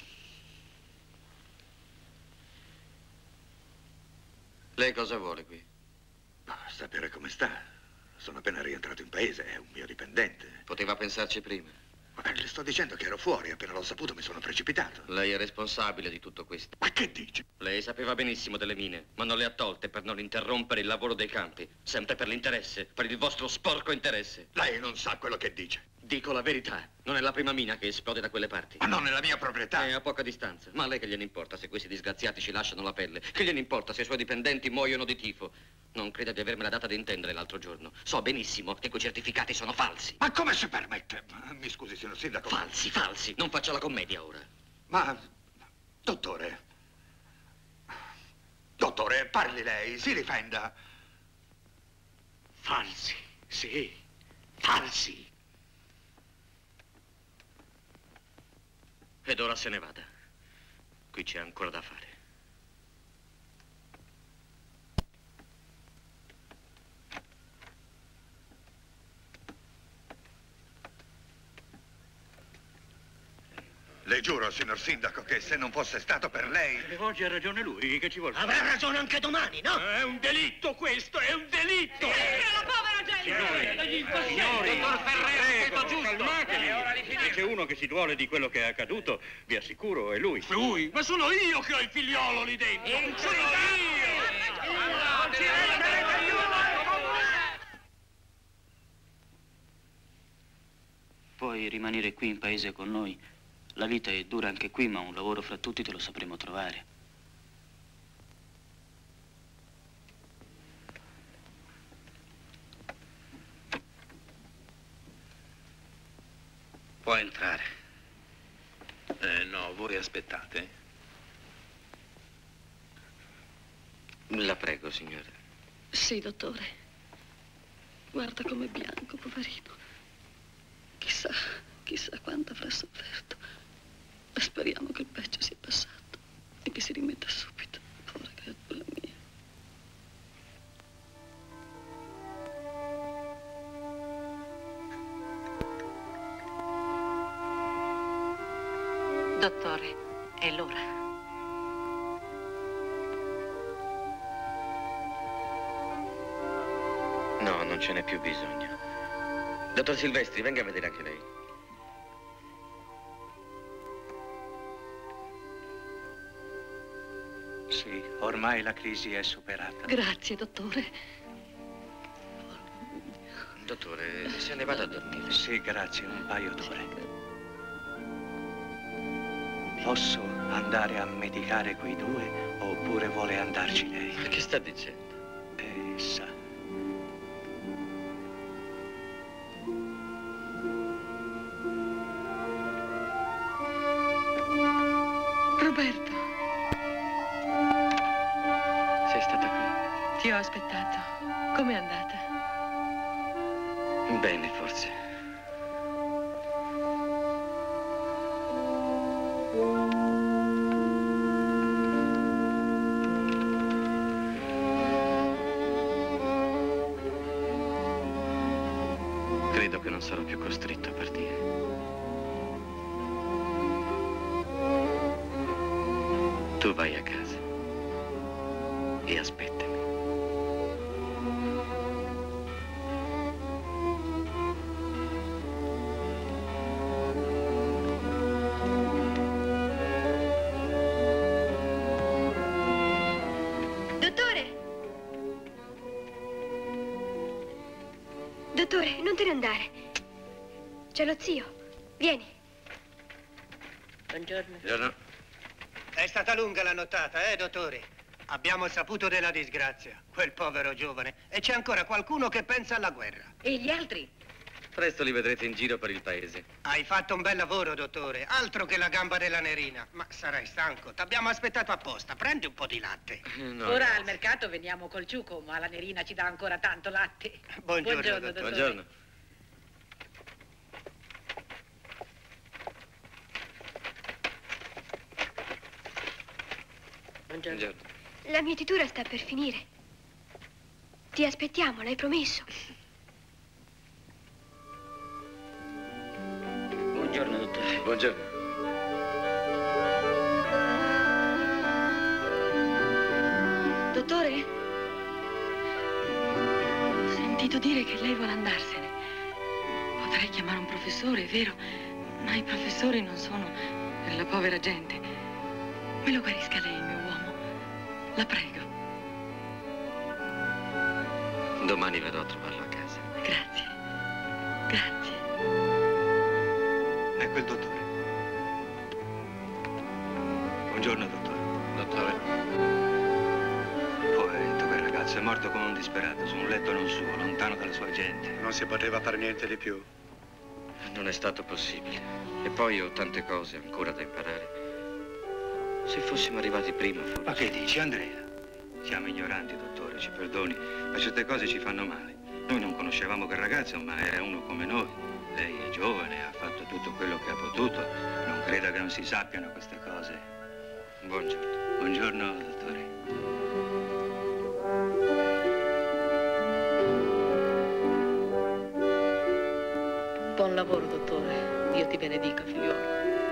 Lei cosa vuole qui?
Ma sapere come sta. Sono appena rientrato in paese, è un mio dipendente.
Poteva pensarci prima.
Ma le sto dicendo che ero fuori, appena l'ho saputo mi sono precipitato.
Lei è responsabile di tutto questo.
Ma che dici?
Lei sapeva benissimo delle mine, ma non le ha tolte per non interrompere il lavoro dei campi. Sempre per l'interesse, per il vostro sporco interesse.
Lei non sa quello che dice.
Dico la verità. Non è la prima mina che esplode da quelle parti.
Ma non nella mia proprietà.
È a poca distanza. Ma a lei che gliene importa se questi disgraziati ci lasciano la pelle? Che gliene importa se i suoi dipendenti muoiono di tifo? Non creda di avermela data ad intendere l'altro giorno. So benissimo che quei certificati sono falsi.
Ma come si permette? Mi scusi, signor sindaco.
Falsi, falsi. Non faccia la commedia ora.
Ma, dottore... Dottore, parli lei, si difenda.
Falsi, sì, falsi.
Ed ora se ne vada. Qui c'è ancora da fare.
Le giuro, signor sindaco, che se non fosse stato per lei...
E oggi ha ragione lui, che ci vuole?
Avrà ragione anche domani, no?
È un delitto questo, è un delitto!
la povera gente!
Signori,
Dottor Ferrero,
prego,
tutto giusto.
calmatevi.
È ora di finire.
Se c'è uno che si duole di quello che è accaduto, vi assicuro, è lui.
Lui? Ma sono io che ho il figliolo lì dentro! Sono io!
Puoi rimanere qui in paese con noi. La vita è dura anche qui, ma un lavoro fra tutti te lo sapremo trovare.
Può entrare. Eh, no, voi aspettate.
La prego, signore.
Sì, dottore. Guarda com'è bianco, poverino. Chissà, chissà quanto avrà sofferto. E speriamo che il peggio sia passato e che si rimetta subito. Povera creatura mia.
Dottore, è l'ora.
No, non ce n'è più bisogno. Dottor Silvestri, venga a vedere anche lei.
Sì, ormai la crisi è superata.
Grazie, dottore.
Dottore, se ne vada a dormire.
Sì, grazie, un paio d'ore. Posso andare a medicare quei due oppure vuole andarci lei?
Ma che sta dicendo?
Eh, sa.
Roberto.
Sei stata qui.
aspettato. Com'è andata?
Bene, forse. Credo che non sarò più costretto a partire. Tu vai a casa e aspettami.
Dottore, non te ne andare. C'è lo zio. Vieni.
Buongiorno.
Buongiorno.
È stata lunga la nottata, eh, dottore? Abbiamo saputo della disgrazia, quel povero giovane. E c'è ancora qualcuno che pensa alla guerra.
E gli altri?
Presto li vedrete in giro per il paese.
Hai fatto un bel lavoro, dottore. Altro che la gamba della Nerina. Ma sarai stanco. T'abbiamo aspettato apposta. Prendi un po' di latte.
No,
Ora
grazie.
al mercato veniamo col ciuco, ma la Nerina ci dà ancora tanto latte.
Buongiorno,
Buongiorno,
dottore.
Buongiorno.
Buongiorno.
La mietitura sta per finire. Ti aspettiamo, l'hai promesso.
Buongiorno, dottore.
Buongiorno.
Dottore? Ho sentito dire che lei vuole andarsene. Potrei chiamare un professore, è vero, ma i professori non sono per la povera gente. Me lo guarisca lei, mio uomo. La prego.
Domani verrò a trovarlo a casa.
Grazie. Grazie.
Ecco il dottore. Buongiorno, dottore.
Dottore.
Poveretto, quel ragazzo è morto come un disperato, su un letto non suo, lontano dalla sua gente. Non si poteva fare niente di più.
Non è stato possibile. E poi ho tante cose ancora da imparare. Se fossimo arrivati prima, forse...
Ma che dici, Andrea? Siamo ignoranti, dottore, ci perdoni, ma certe cose ci fanno male. Noi non conoscevamo quel ragazzo, ma era uno come noi. Lei è giovane, ha fatto tutto quello che ha potuto. Non creda che non si sappiano queste cose.
Buongiorno.
Buongiorno, dottore.
Buon lavoro, dottore. Dio ti benedica, figliuolo.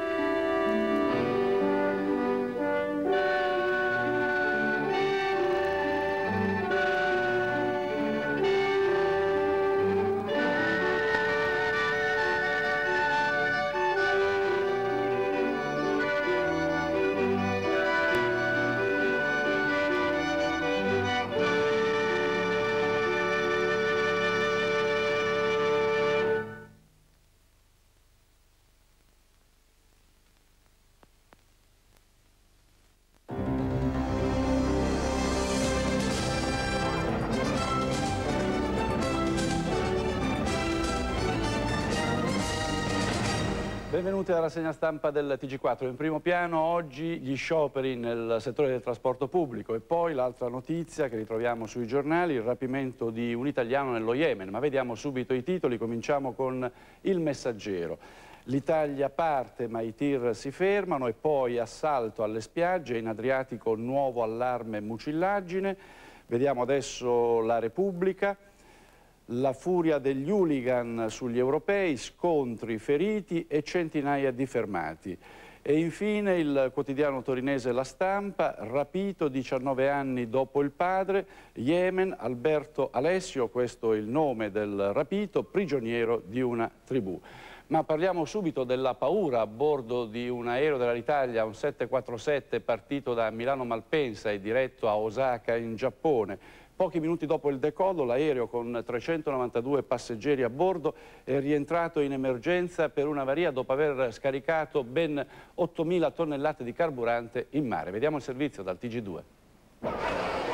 Benvenuti alla rassegna stampa del T G quattro. In primo piano oggi gli scioperi nel settore del trasporto pubblico e poi l'altra notizia che ritroviamo sui giornali, il rapimento di un italiano nello Yemen. Ma vediamo subito i titoli, cominciamo con Il Messaggero. L'Italia parte ma i tir si fermano e poi assalto alle spiagge, in Adriatico nuovo allarme mucillaggine. Vediamo adesso La Repubblica. La furia degli hooligan sugli europei, scontri, feriti e centinaia di fermati. E infine il quotidiano torinese La Stampa, rapito diciannove anni dopo il padre, Yemen, Alberto Alessio, questo è il nome del rapito, prigioniero di una tribù. Ma parliamo subito della paura a bordo di un aereo dell'Alitalia, un sette quattro sette partito da Milano Malpensa e diretto a Osaka in Giappone. Pochi minuti dopo il decollo l'aereo con trecentonovantadue passeggeri a bordo è rientrato in emergenza per un'avaria dopo aver scaricato ben ottomila tonnellate di carburante in mare. Vediamo il servizio dal T G due.
Un po'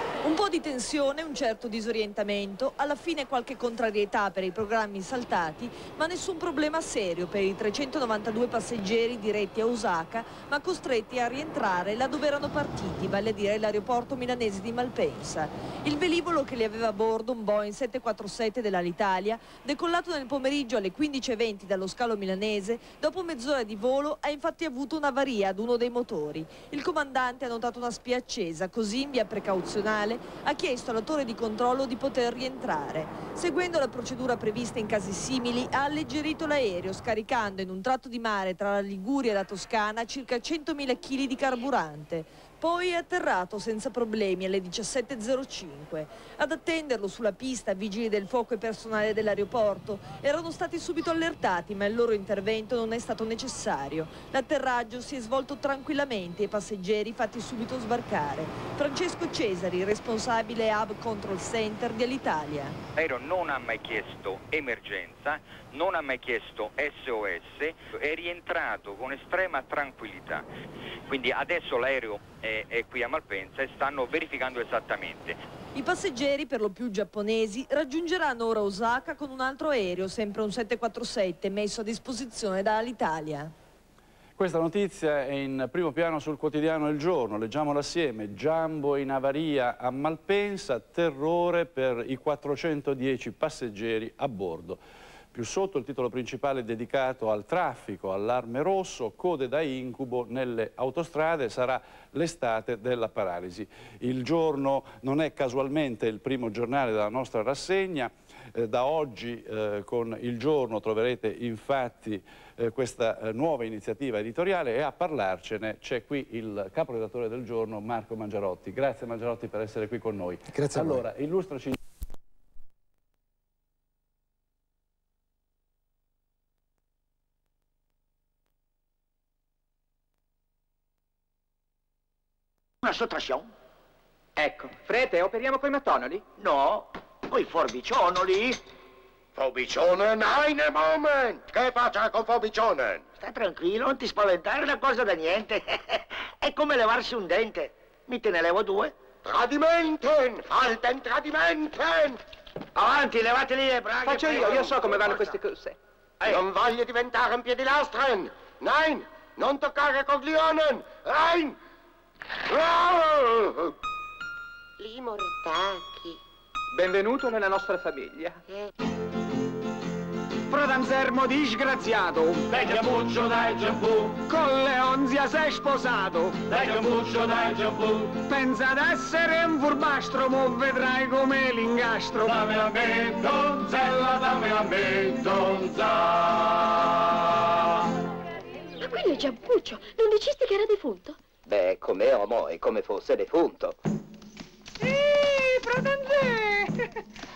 po' di tensione, un certo disorientamento, alla fine qualche contrarietà per i programmi saltati, ma nessun problema serio per i trecentonovantadue passeggeri diretti a Osaka, ma costretti a rientrare là dove erano partiti, vale a dire l'aeroporto milanese di Malpensa. Il velivolo che li aveva a bordo, un Boeing sette quattro sette dell'Alitalia, decollato nel pomeriggio alle quindici e venti dallo scalo milanese, dopo mezz'ora di volo ha infatti avuto un'avaria ad uno dei motori. Il comandante ha notato una spia accesa, così in via precauzionale ha chiesto alla torre di controllo di poter rientrare. Seguendo la procedura prevista in casi simili, ha alleggerito l'aereo scaricando in un tratto di mare tra la Liguria e la Toscana circa centomila chili di carburante. Poi è atterrato senza problemi alle diciassette e zero cinque. Ad attenderlo sulla pista vigili del fuoco e personale dell'aeroporto erano stati subito allertati, ma il loro intervento non è stato necessario. L'atterraggio si è svolto tranquillamente e i passeggeri fatti subito sbarcare. Francesco Cesari, responsabile Hub Control Center di Alitalia.
L'aereo non ha mai chiesto emergenza, non ha mai chiesto S O S, è rientrato con estrema tranquillità. Quindi adesso l'aereo è, è qui a Malpensa e stanno verificando esattamente.
I passeggeri, per lo più giapponesi, raggiungeranno ora Osaka con un altro aereo, sempre un sette quattro sette, messo a disposizione da Alitalia.
Questa notizia è in primo piano sul quotidiano Il Giorno, leggiamola assieme. Jumbo in avaria a Malpensa, terrore per i quattrocentodieci passeggeri a bordo. Più sotto il titolo principale dedicato al traffico, allarme rosso, code da incubo nelle autostrade, sarà l'estate della paralisi. Il Giorno non è casualmente il primo giornale della nostra rassegna. Eh, da oggi eh, con Il Giorno troverete infatti eh, questa eh, nuova iniziativa editoriale e a parlarcene c'è qui il caporedattore del Giorno, Marco Mangiarotti. Grazie Mangiarotti per essere qui con noi.
Grazie a voi.
Allora, illustraci.
Una sottrazione? Ecco, frate, operiamo coi mattonoli? No, coi forbicionnoli.
Forbicione, nein, moment! Che faccia con forbicione?
Sta tranquillo, non ti spaventare, è una cosa da niente. È come levarsi un dente. Mi te ne levo due.
Tradimenten! Alten tradimenten!
Avanti, levateli le braghe.
Faccio io, io so come vanno queste
cose.
Eh. Non voglio diventare un piedilastren! Nein! Non toccare coglionen! Nein!
Li mortacchi.
Benvenuto nella nostra famiglia.
Eh.
Prodanzermo disgraziato.
Dai Giambuccio, dai Giambù.
Con Leonzia sei sposato.
Dai Giambuccio, dai Giambù.
Pensa ad essere un furbastro, mo vedrai come l'ingastro.
Dammi a me, donzella, dammi a me, donza.
Ma quello è Giambuccio, non dicesti che era defunto?
Beh, come uomo è come fosse defunto.
Ehi, Prodanzè!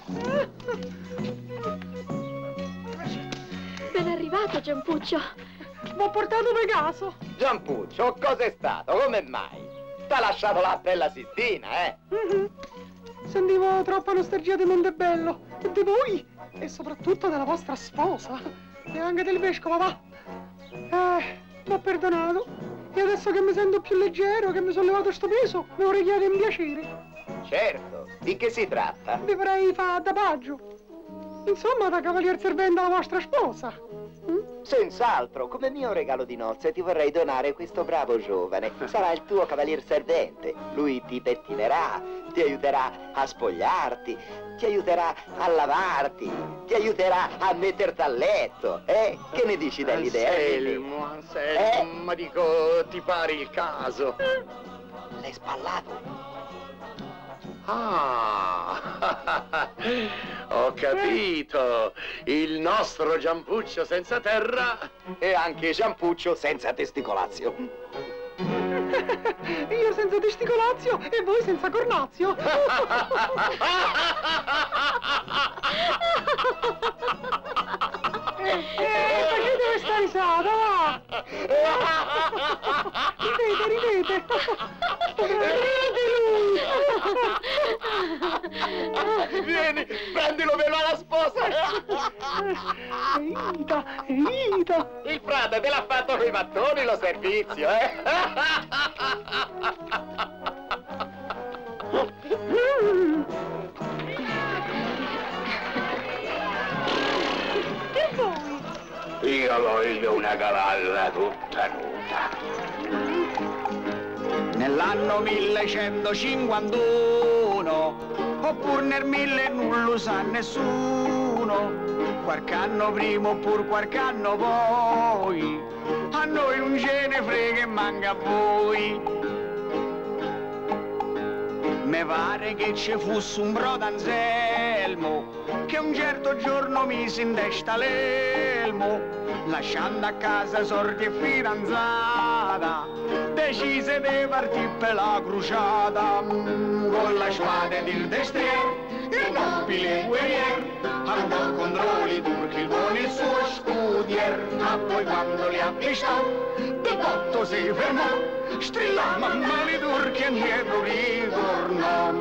Ben arrivato, Giampuccio.
M'ho portato Pegaso.
Giampuccio, cos'è stato? Come mai? T'ha lasciato la bella Sistina, eh?
Mm-hmm. Sentivo troppa nostalgia di Montebello, e di voi, e soprattutto della vostra sposa, e anche del vescovo, va. Eh, m'ho perdonato. E adesso che mi sento più leggero, che mi sono levato sto peso, mi vorrei chiedere un piacere.
Certo, di che si tratta?
Vi vorrei fare da paggio. Insomma, da cavalier servente alla vostra sposa.
Mm? Senz'altro, come mio regalo di nozze ti vorrei donare questo bravo giovane. Sarà il tuo cavalier servente. Lui ti pettinerà, ti aiuterà a spogliarti, ti aiuterà a lavarti, ti aiuterà a metterti a letto. Eh? Che ne dici dell'idea?
Anselmo, Anselmo,
eh?
ma dico, ti pare il caso?
L'hai spallato.
Ah, ho capito. Il nostro Giampuccio senza terra
e anche Giampuccio senza testicolazio.
Io senza testicolazio e voi senza cornazio. Eh, facete questa risata, va! Ridete, ridete! Ride lui!
Vieni, prendilo per la sposa!
Eita, Eita!
Il frate te l'ha fatto coi mattoni lo servizio, eh?
era tutta nuda.
Nell'anno millecentocinquantuno, oppure nel mille non lo sa nessuno, qualche anno prima oppure qualche anno poi, a noi non ce ne frega e manca a voi. Me pare che ci fosse un brodo Anselmo che un certo giorno mise in testa l'elmo, lasciando a casa sordi e fidanzata, decise di partire per la crociata. Con la spada del destrier, il nobile guerrier andò contro i turchi con il suo scudier, ma poi quando li avvistò di botto si fermò, strillò mamma i turchi e indietro ritornò.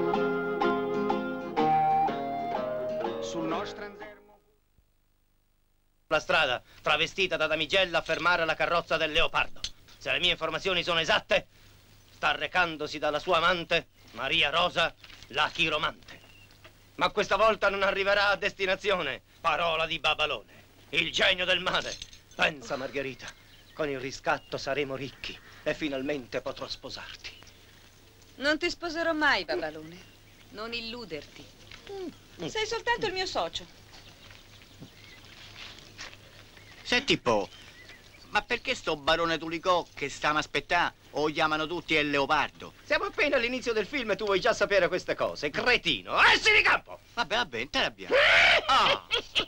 Sul nostro ansermo
la strada, travestita da damigella a fermare la carrozza del leopardo. Se le mie informazioni sono esatte, sta recandosi dalla sua amante, Maria Rosa, la chiromante. Ma questa volta non arriverà a destinazione, parola di Babalone, il genio del male. Pensa, Margherita, con il riscatto saremo ricchi e finalmente potrò sposarti.
Non ti sposerò mai, Babalone. Non illuderti.
Mm.
Sei soltanto il mio socio.
Senti po', ma perché sto barone Tulicò che stiamo a aspettare o chiamano tutti il leopardo?
Siamo appena all'inizio del film e tu vuoi già sapere queste cose, cretino. Esci di campo!
Vabbè, vabbè, non te l'abbiamo. Ah.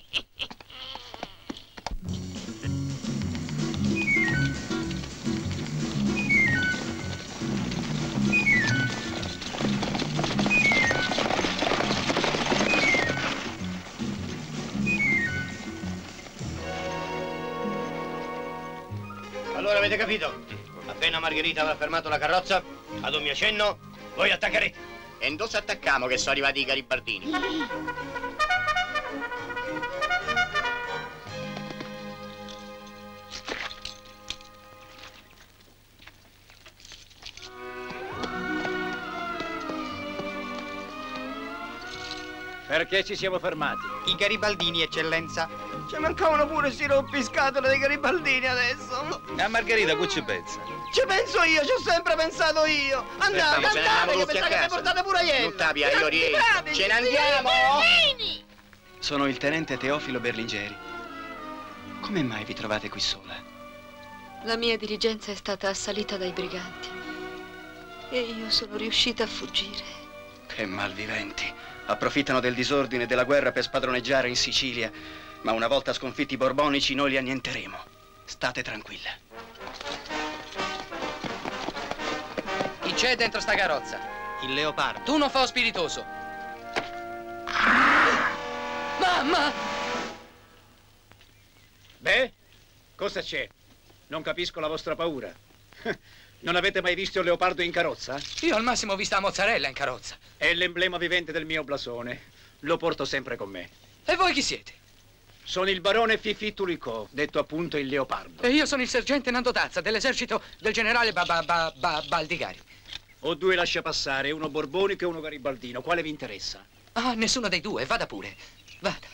Allora avete capito? Appena Margherita avrà fermato la carrozza, ad un mio cenno, voi attaccherete.
E non si attaccamo che sono arrivati i garibaldini.
Perché ci siamo fermati?
I garibaldini, eccellenza.
Ci mancavano pure sti rompiscatole dei garibaldini adesso.
A Margherita, qui ci pensa.
Ci penso io, ci ho sempre pensato io. Andate,
Aspetta,
andate, che
tutti a
pensate che
casa.
portate pure ieri.
Non tapia, io rientro. Ce ne andiamo!
Sono il tenente Teofilo Berlingeri. Come mai vi trovate qui sola?
La mia diligenza è stata assalita dai briganti e io sono riuscita a fuggire.
Che malviventi. Approfittano del disordine e della guerra per spadroneggiare in Sicilia, ma una volta sconfitti i borbonici noi li annienteremo. State tranquilla.
Chi c'è dentro sta carrozza?
Il leopardo.
Tu non fa spiritoso. Mamma!
Beh, cosa c'è? Non capisco la vostra paura. Non avete mai visto il leopardo in carrozza?
Io al massimo ho visto la mozzarella in carrozza.
È l'emblema vivente del mio blasone. Lo porto sempre con me.
E voi chi siete?
Sono il barone Fifì Tulicò, detto appunto il leopardo.
E io sono il sergente Nando Tazza, dell'esercito del generale ba ba ba ba Baldigari.
Ho due lasciapassare, uno borbonico e uno garibaldino. Quale vi interessa?
Ah, nessuno dei due, vada pure. Vada.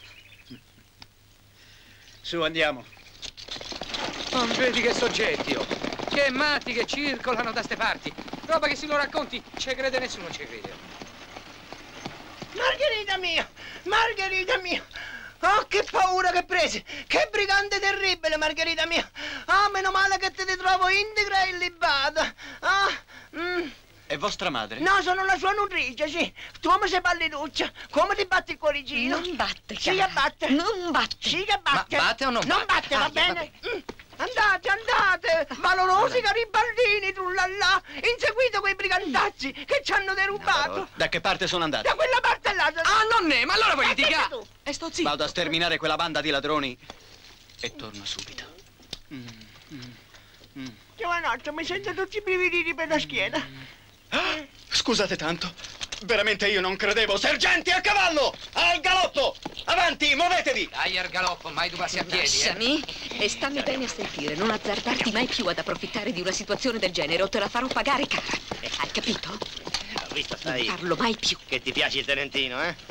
Su, andiamo.
Non vedi che soggetti, oh. Che matti che circolano da ste parti. Roba che se lo racconti, ci crede nessuno, ci crede.
Margherita mia! Margherita mia! Oh, che paura che presi! Che brigante terribile, Margherita mia! Ah, oh, meno male che ti ritrovo integra e illibata! Ah, mm.
È vostra madre?
No, sono la sua nutrice, sì. Tu come sei palliduccia? Come ti batti il cuoricino?
Non batte,
Sì
cara.
che batte.
Non batte.
Sì che batte.
Ma batte o non
Non
batte?
batte, va
Ah,
bene? Mm. Andate, andate, valorosi garibaldini, trullallà, inseguite quei brigantazzi che ci hanno derubato.
Da che parte sono andati?
Da quella parte là.
Ah, non è, ma allora vuoi litigare?
tu.
E sto zitto.
Vado a sterminare quella banda di ladroni e torno subito. Mm, mm, mm.
Giovanotto, mi sento tutti i brividini per la schiena.
Ah, scusate tanto, veramente io non credevo. Sergenti a cavallo, al galoppo, avanti, muovetevi.
Dai al galoppo, mai tu passi a piedi.
Lasciami e stammi bene a sentire. Non azzardarti mai più ad approfittare di una situazione del genere o te la farò pagare cara. Hai capito?
Ho visto, stai.
Non parlo mai più.
Che ti piace il tenentino, eh?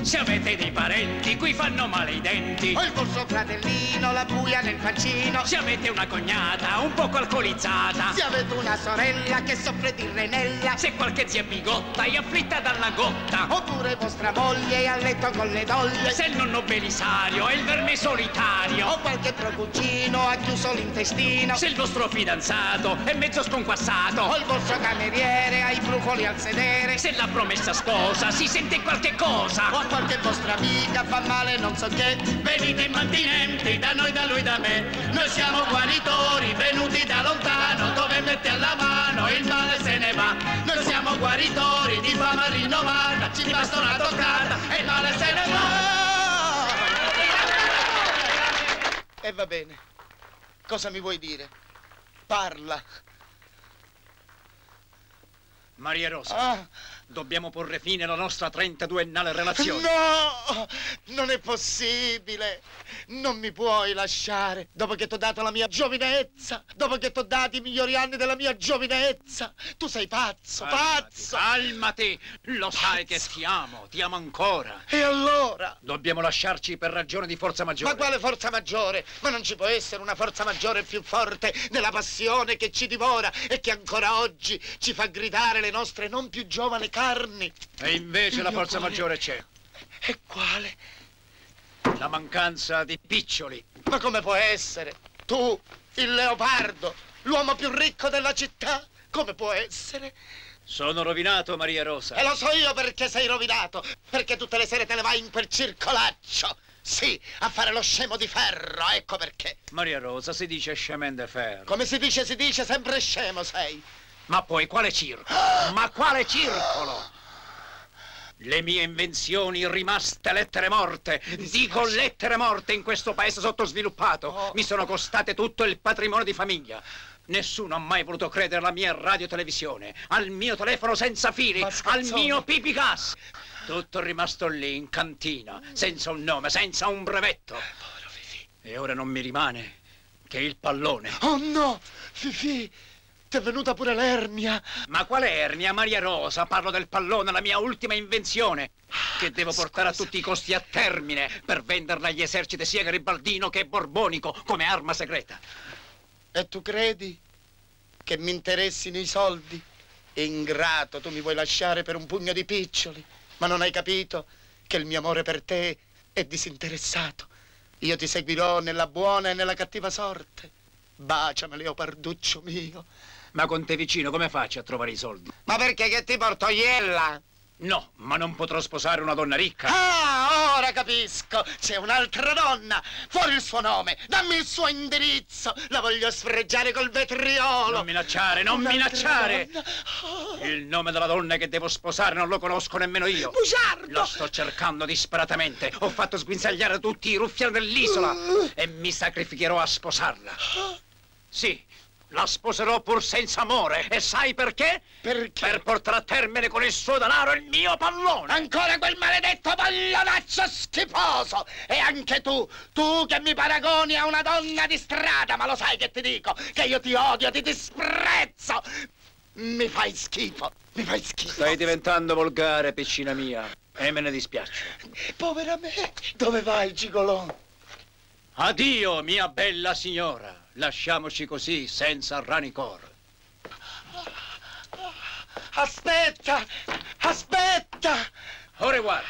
Se avete dei parenti cui fanno male i denti,
Ho il vostro fratellino, la buia nel fancino.
se avete una cognata un poco alcolizzata,
Se avete una sorella che soffre di renella,
se qualche zia bigotta è afflitta dalla gotta,
oppure vostra moglie è a letto con le doglie,
se il nonno Belisario è il verme solitario,
o qualche procugino ha chiuso l'intestino,
se il vostro fidanzato è mezzo sconquassato,
o il vostro cameriere ha i brufoli al sedere,
se la promessa sposa si sente qualche cosa,
o a qualche vostra amica fa male non so che.
venite immantinenti da noi, da lui, da me. Noi siamo guaritori venuti da lontano, dove mette alla mano il male se ne va. Noi siamo guaritori di fama rinnovata, ci basta una toccata e il male se ne va.
E va bene. Cosa mi vuoi dire? Parla.
Maria Rosa,
Ah.
dobbiamo porre fine alla nostra trentaduennale relazione.
No! Non è possibile! Non mi puoi lasciare dopo che ti ho dato la mia giovinezza, dopo che ti ho dato i migliori anni della mia giovinezza. Tu sei pazzo, pazzo!
Calmati, lo sai che ti amo, ti amo ancora.
E allora?
Dobbiamo lasciarci per ragione di forza maggiore.
Ma quale forza maggiore? Ma non ci può essere una forza maggiore più forte della passione che ci divora e che ancora oggi ci fa gridare le nostre non più giovani carni.
E invece
Il
la
mio
forza
cuore-
maggiore c'è.
E quale?
La mancanza di piccioli.
Ma come può essere? Tu, il leopardo, l'uomo più ricco della città, come può essere?
Sono rovinato, Maria Rosa.
E lo so io perché sei rovinato, perché tutte le sere te ne vai in quel circolaccio. Sì, a fare lo scemo di ferro, ecco perché.
Maria Rosa, si dice chemin de fer.
Come si dice, si dice, sempre scemo sei.
Ma poi quale circolo? Ma quale circolo? Le mie invenzioni rimaste lettere morte, dico lettere morte in questo paese sottosviluppato, mi sono costate tutto il patrimonio di famiglia. Nessuno ha mai voluto credere alla mia radiotelevisione, al mio telefono senza fili, al mio pipigas. Tutto è rimasto lì in cantina, senza un nome, senza un brevetto. E ora non mi rimane che il pallone.
Oh no, Fifì! Ti è venuta pure l'ernia.
Ma quale ernia, Maria Rosa? Parlo del pallone, la mia ultima invenzione, che devo portare a tutti i costi a termine per venderla agli eserciti sia garibaldino che borbonico come arma segreta.
E tu credi che mi interessino i soldi? Ingrato, tu mi vuoi lasciare per un pugno di piccioli, ma non hai capito che il mio amore per te è disinteressato. Io ti seguirò nella buona e nella cattiva sorte. Baciami, leoparduccio mio.
Ma con te vicino come faccio a trovare i soldi?
Ma perché che ti porto iella?
No, ma non potrò sposare una donna ricca.
Ah, ora capisco. C'è un'altra donna. Fuori il suo nome. Dammi il suo indirizzo. La voglio sfregiare col vetriolo.
Non minacciare, non
Un'altra
minacciare.
donna. Oh.
Il nome della donna che devo sposare non lo conosco nemmeno io.
Bugiardo!
Lo sto cercando disperatamente. Ho fatto sguinzagliare tutti i ruffiani dell'isola e mi sacrificherò a sposarla. Sì, la sposerò pur senza amore. E sai perché?
Perché?
Per portare a termine con il suo denaro il mio pallone.
Ancora quel maledetto pallonaccio schifoso! E anche tu, tu che mi paragoni a una donna di strada, ma lo sai che ti dico? Che io ti odio, ti disprezzo! Mi fai schifo, mi fai schifo!
Stai diventando volgare, piccina mia, e me ne dispiace.
Povera me! Dove vai, gigolò?
Addio, mia bella signora. Lasciamoci così, senza ranicor.
Aspetta! Aspetta!
Au revoir.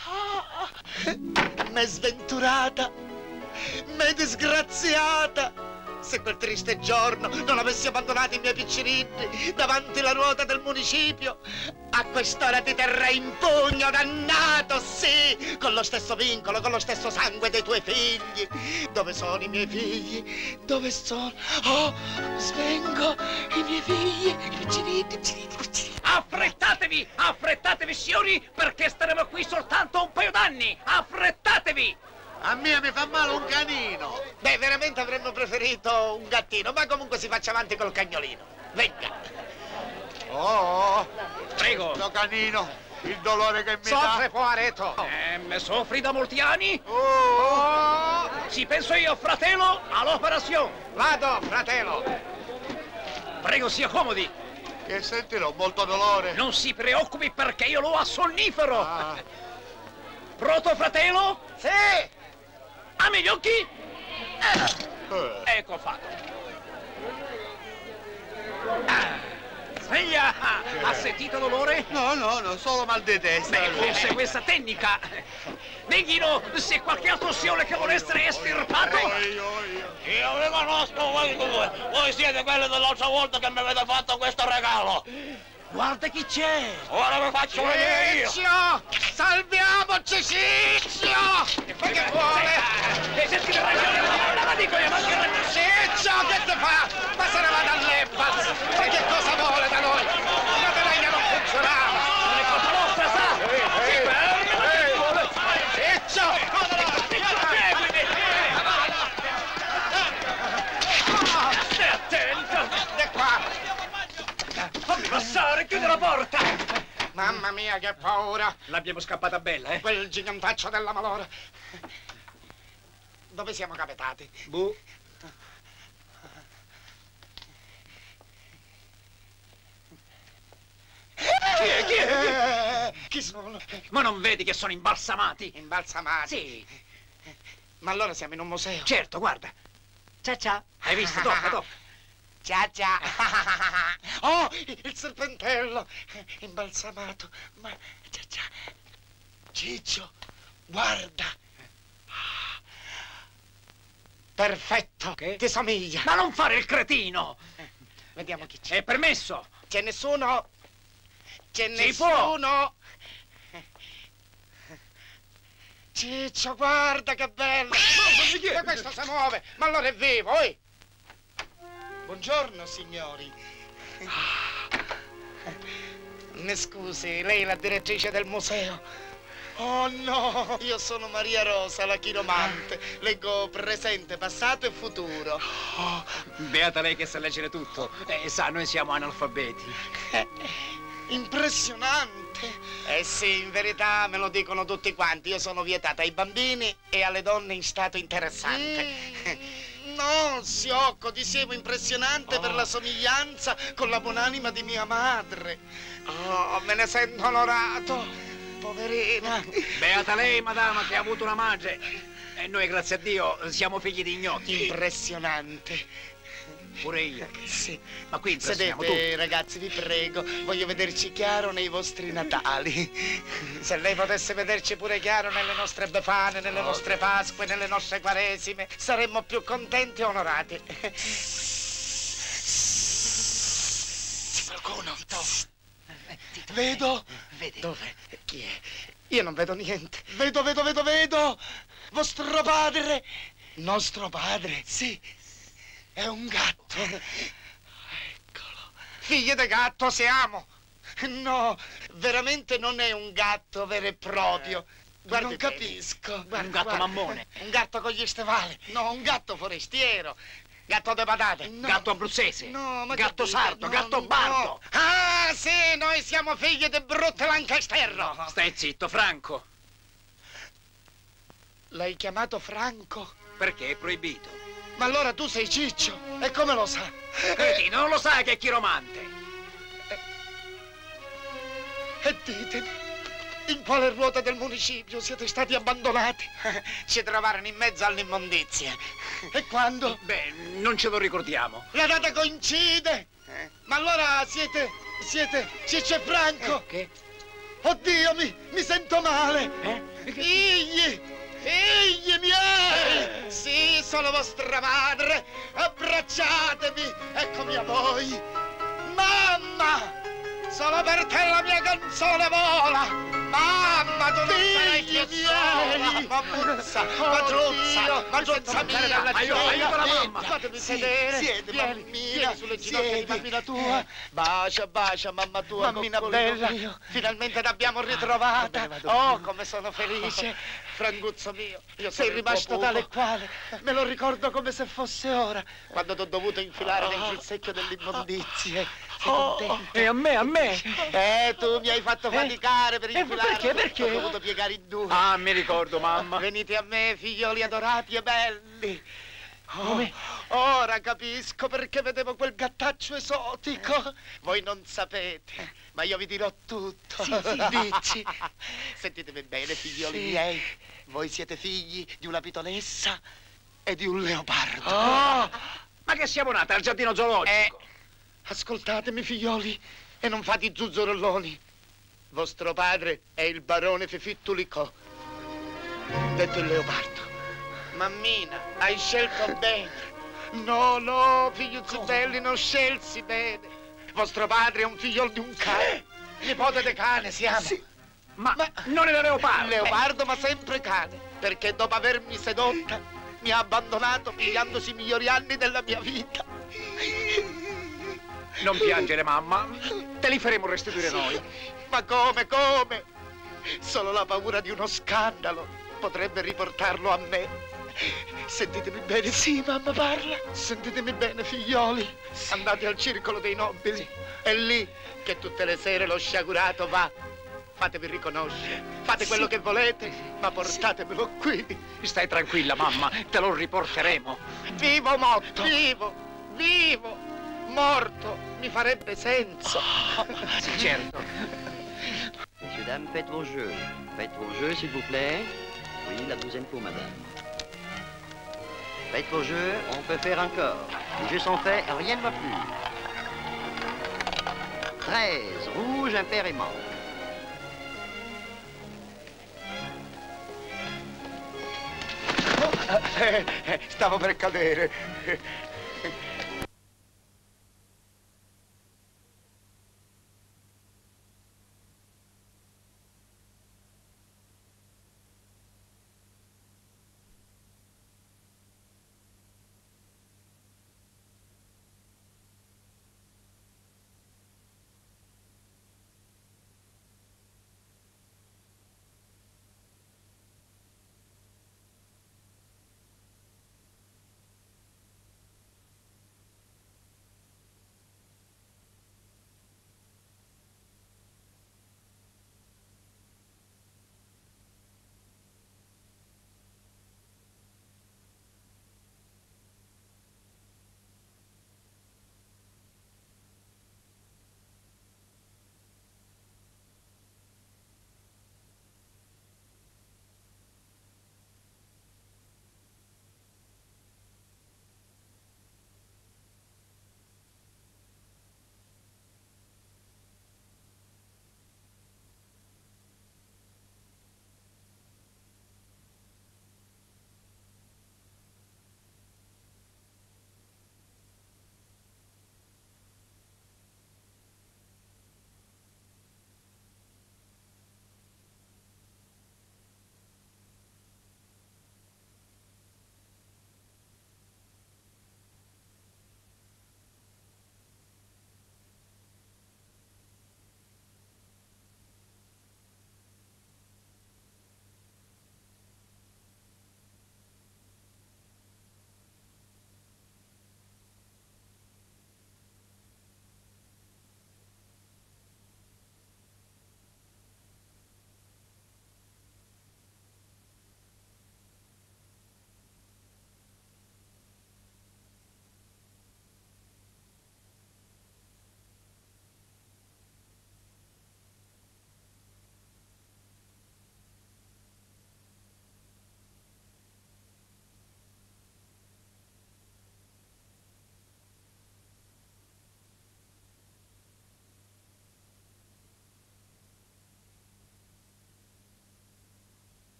M'è sventurata! M'è disgraziata! Se quel triste giorno non avessi abbandonato i miei piccirini davanti alla ruota del municipio, a quest'ora ti terrei in pugno, dannato, sì, con lo stesso vincolo, con lo stesso sangue dei tuoi figli. Dove sono i miei figli? Dove sono? Oh, svengo i miei figli, i piccirini, i piccirini, i piccirini.
Affrettatevi, affrettatevi, signori, perché staremo qui soltanto un paio d'anni. Affrettatevi!
A me mi fa male un canino. Beh, veramente avremmo preferito un gattino, ma comunque si faccia avanti col cagnolino. Venga.
Oh,
prego.
Sto canino, il dolore che mi
Soffre,
dà.
poaretto.
Eh, me soffri da molti anni?
Oh.
Ci penso io, fratello, all'operazione.
Vado, fratello.
Prego, si accomodi.
Che sentirò molto dolore.
Non si preoccupi perché io lo assonnifero.
Ah.
Pronto, fratello?
Sì!
Ami gli occhi? Eh. Ecco fatto. Ah. Sveglia! Ha sentito dolore?
No, no, no, solo mal di testa.
Beh, forse questa tecnica. Neghino, se qualche altro siole che vuole essere estirpato.
Io vi conosco voi due. Voi siete quelli dell'altra volta che mi avete fatto questo regalo.
Guarda chi c'è!
Ora vi faccio vedere io!
Ciccio! Salviamoci, Ciccio! Ma che vuole?
E se ti ragione, ma la dico io, ma che ragione?
Ciccio, che ti fa? Ma se ne va dall'Ebbaz! Ma che cosa vuole da noi? La tenaglia non funzionava!
Non è colpa nostra, sa?
Ciccio!
Stai attento!
E qua!
Fammi passare, chiudi la porta!
Mamma mia, che paura!
L'abbiamo scappata bella, eh?
Quel gigantaccio della malora! Dove siamo capitati?
Buh. Chi è? Chi è?
Chi sono?
Ma non vedi che sono imbalsamati?
Imbalsamati?
Sì.
Ma allora siamo in un museo?
Certo, guarda. Ciao ciao. Hai visto? Tocca, tocca.
Ciao, ciao. Oh, il serpentello imbalsamato. Ma ciao, ciao. Ciccio, guarda. Perfetto,
Che?
ti somiglia.
Ma non fare il cretino!
Vediamo chi c'è.
È permesso!
C'è nessuno? C'è
Si può.
nessuno? Ciccio, guarda che bello. Ma questo si muove. Ma allora è vivo, oi. Buongiorno, signori. Mi scusi, lei è la direttrice del museo? Oh no, io sono Maria Rosa, la chiromante. Leggo presente, passato e futuro.
Oh, beata lei che sa leggere tutto. Eh, sa, noi siamo analfabeti.
Eh, impressionante. Eh sì, in verità me lo dicono tutti quanti. Io sono vietata ai bambini e alle donne in stato interessante. Mm. No, Siocco, dicevo impressionante oh. per la somiglianza con la buonanima di mia madre. Oh, me ne sento onorato, poverina.
Beata lei, madama, che ha avuto una madre. E noi, grazie a Dio, siamo figli di ignoti.
Impressionante.
Pure io.
Sì.
Ma qui impressioniamo
sedete,
tutti.
ragazzi, vi prego. Voglio vederci chiaro nei vostri Natali. Se lei potesse vederci pure chiaro nelle nostre Befane, nelle nostre Pasque, nelle nostre Quaresime, saremmo più contenti e onorati. C'è qualcuno? Vedo.
Vedi?
Dove? Chi è? Io non vedo niente. Vedo, vedo, vedo, vedo. Vostro padre. Nostro padre? Sì. È un gatto. Eccolo. Figli di gatto siamo. No, veramente non è un gatto vero e proprio. Guarda, non capisco. Guarda,
un gatto
guarda.
mammone.
Un gatto con gli stivali. No, un gatto forestiero. Gatto de patate.
No. Gatto abruzzese.
No, ma
gatto
che
sardo,
no,
gatto
no.
bardo.
Ah, sì, noi siamo figli di Brutto Lancasterro.
No. Stai zitto, Franco.
L'hai chiamato Franco?
Perché è proibito.
Ma allora tu sei Ciccio, e come lo sa?
Cretino, non lo sai che è chiromante?
E, e ditemi, in quale ruota del municipio siete stati abbandonati? Ci trovarono in mezzo all'immondizia. E quando?
Beh, non ce lo ricordiamo.
La data coincide! Eh. Ma allora siete, siete Ciccio e Franco?
Eh, che?
Oddio, mi, mi sento male!
Eh?
Figli! Figli miei! Sì, sono vostra madre! Abbracciatemi! Eccomi a voi! Mamma! Solo per te la mia canzone vola! Mamma, tu non sarai più sola! Ma puzza, ma truzza, ma truzza mia!
Aiuto, aiuto la mamma!
Fatemi sedere! Siete, mammina! Vieni sulle ginocchia di mammina tua! Bacia, bacia, mamma tua, mammina bella! Finalmente l'abbiamo ritrovata! Oh, come sono felice! Franguzzo mio, sei rimasto tale e quale! Me lo ricordo come se fosse ora, quando t'ho dovuto infilare dentro il secchio dell'immondizia. Oh,
e a me, a me!
Eh, tu mi hai fatto faticare per infilare.
Perché, perché?
Ho dovuto piegare in due.
Ah, mi ricordo, mamma.
Venite a me, figlioli adorati e belli.
Come? Oh, ora capisco perché vedevo quel gattaccio esotico. Voi non sapete, ma io vi dirò tutto.
Sì, sì, dici.
Sentitemi bene, figlioli
Sì.
miei. Voi siete figli di una pitolessa e di un leopardo.
Oh, ma che siamo nati al giardino zoologico?
Eh, ascoltatemi, figlioli, e non fate i zuzzurelloni. Vostro padre è il barone Fifittulicò, detto il leopardo. Mammina, hai scelto bene. No, no, figliuzzi belli, non scelsi bene. Vostro padre è un figliol di un cane. Nipote di cane siamo.
Sì, ma, ma non era leopardo.
Leopardo, ma sempre cane. Perché dopo avermi sedotta, mi ha abbandonato pigliandosi i migliori anni della mia vita.
Non piangere, mamma. Te li faremo restituire
Sì.
noi.
Ma come, come? Solo la paura di uno scandalo potrebbe riportarlo a me. Sentitemi bene. Sì, mamma, parla. Sentitemi bene, figlioli. Sì. Andate al circolo dei nobili. Sì. È lì che tutte le sere lo sciagurato va. Fatevi riconoscere. Fate sì. quello che volete, ma portatemelo qui.
Stai tranquilla, mamma. Te lo riporteremo.
Vivo o morto? Vivo, vivo. Morto mi farebbe senso.
Oh, sì, certo.
Messieurs, dames, faites vos jeux. Faites vos jeux, s'il vous plaît. Oui, la douzaine pour madame. Faites vos jeux, on peut faire encore. Les jeux sont faits, rien ne va plus. treize, rouge, impair et manque.
Oh, eh, eh, stavo per cadere.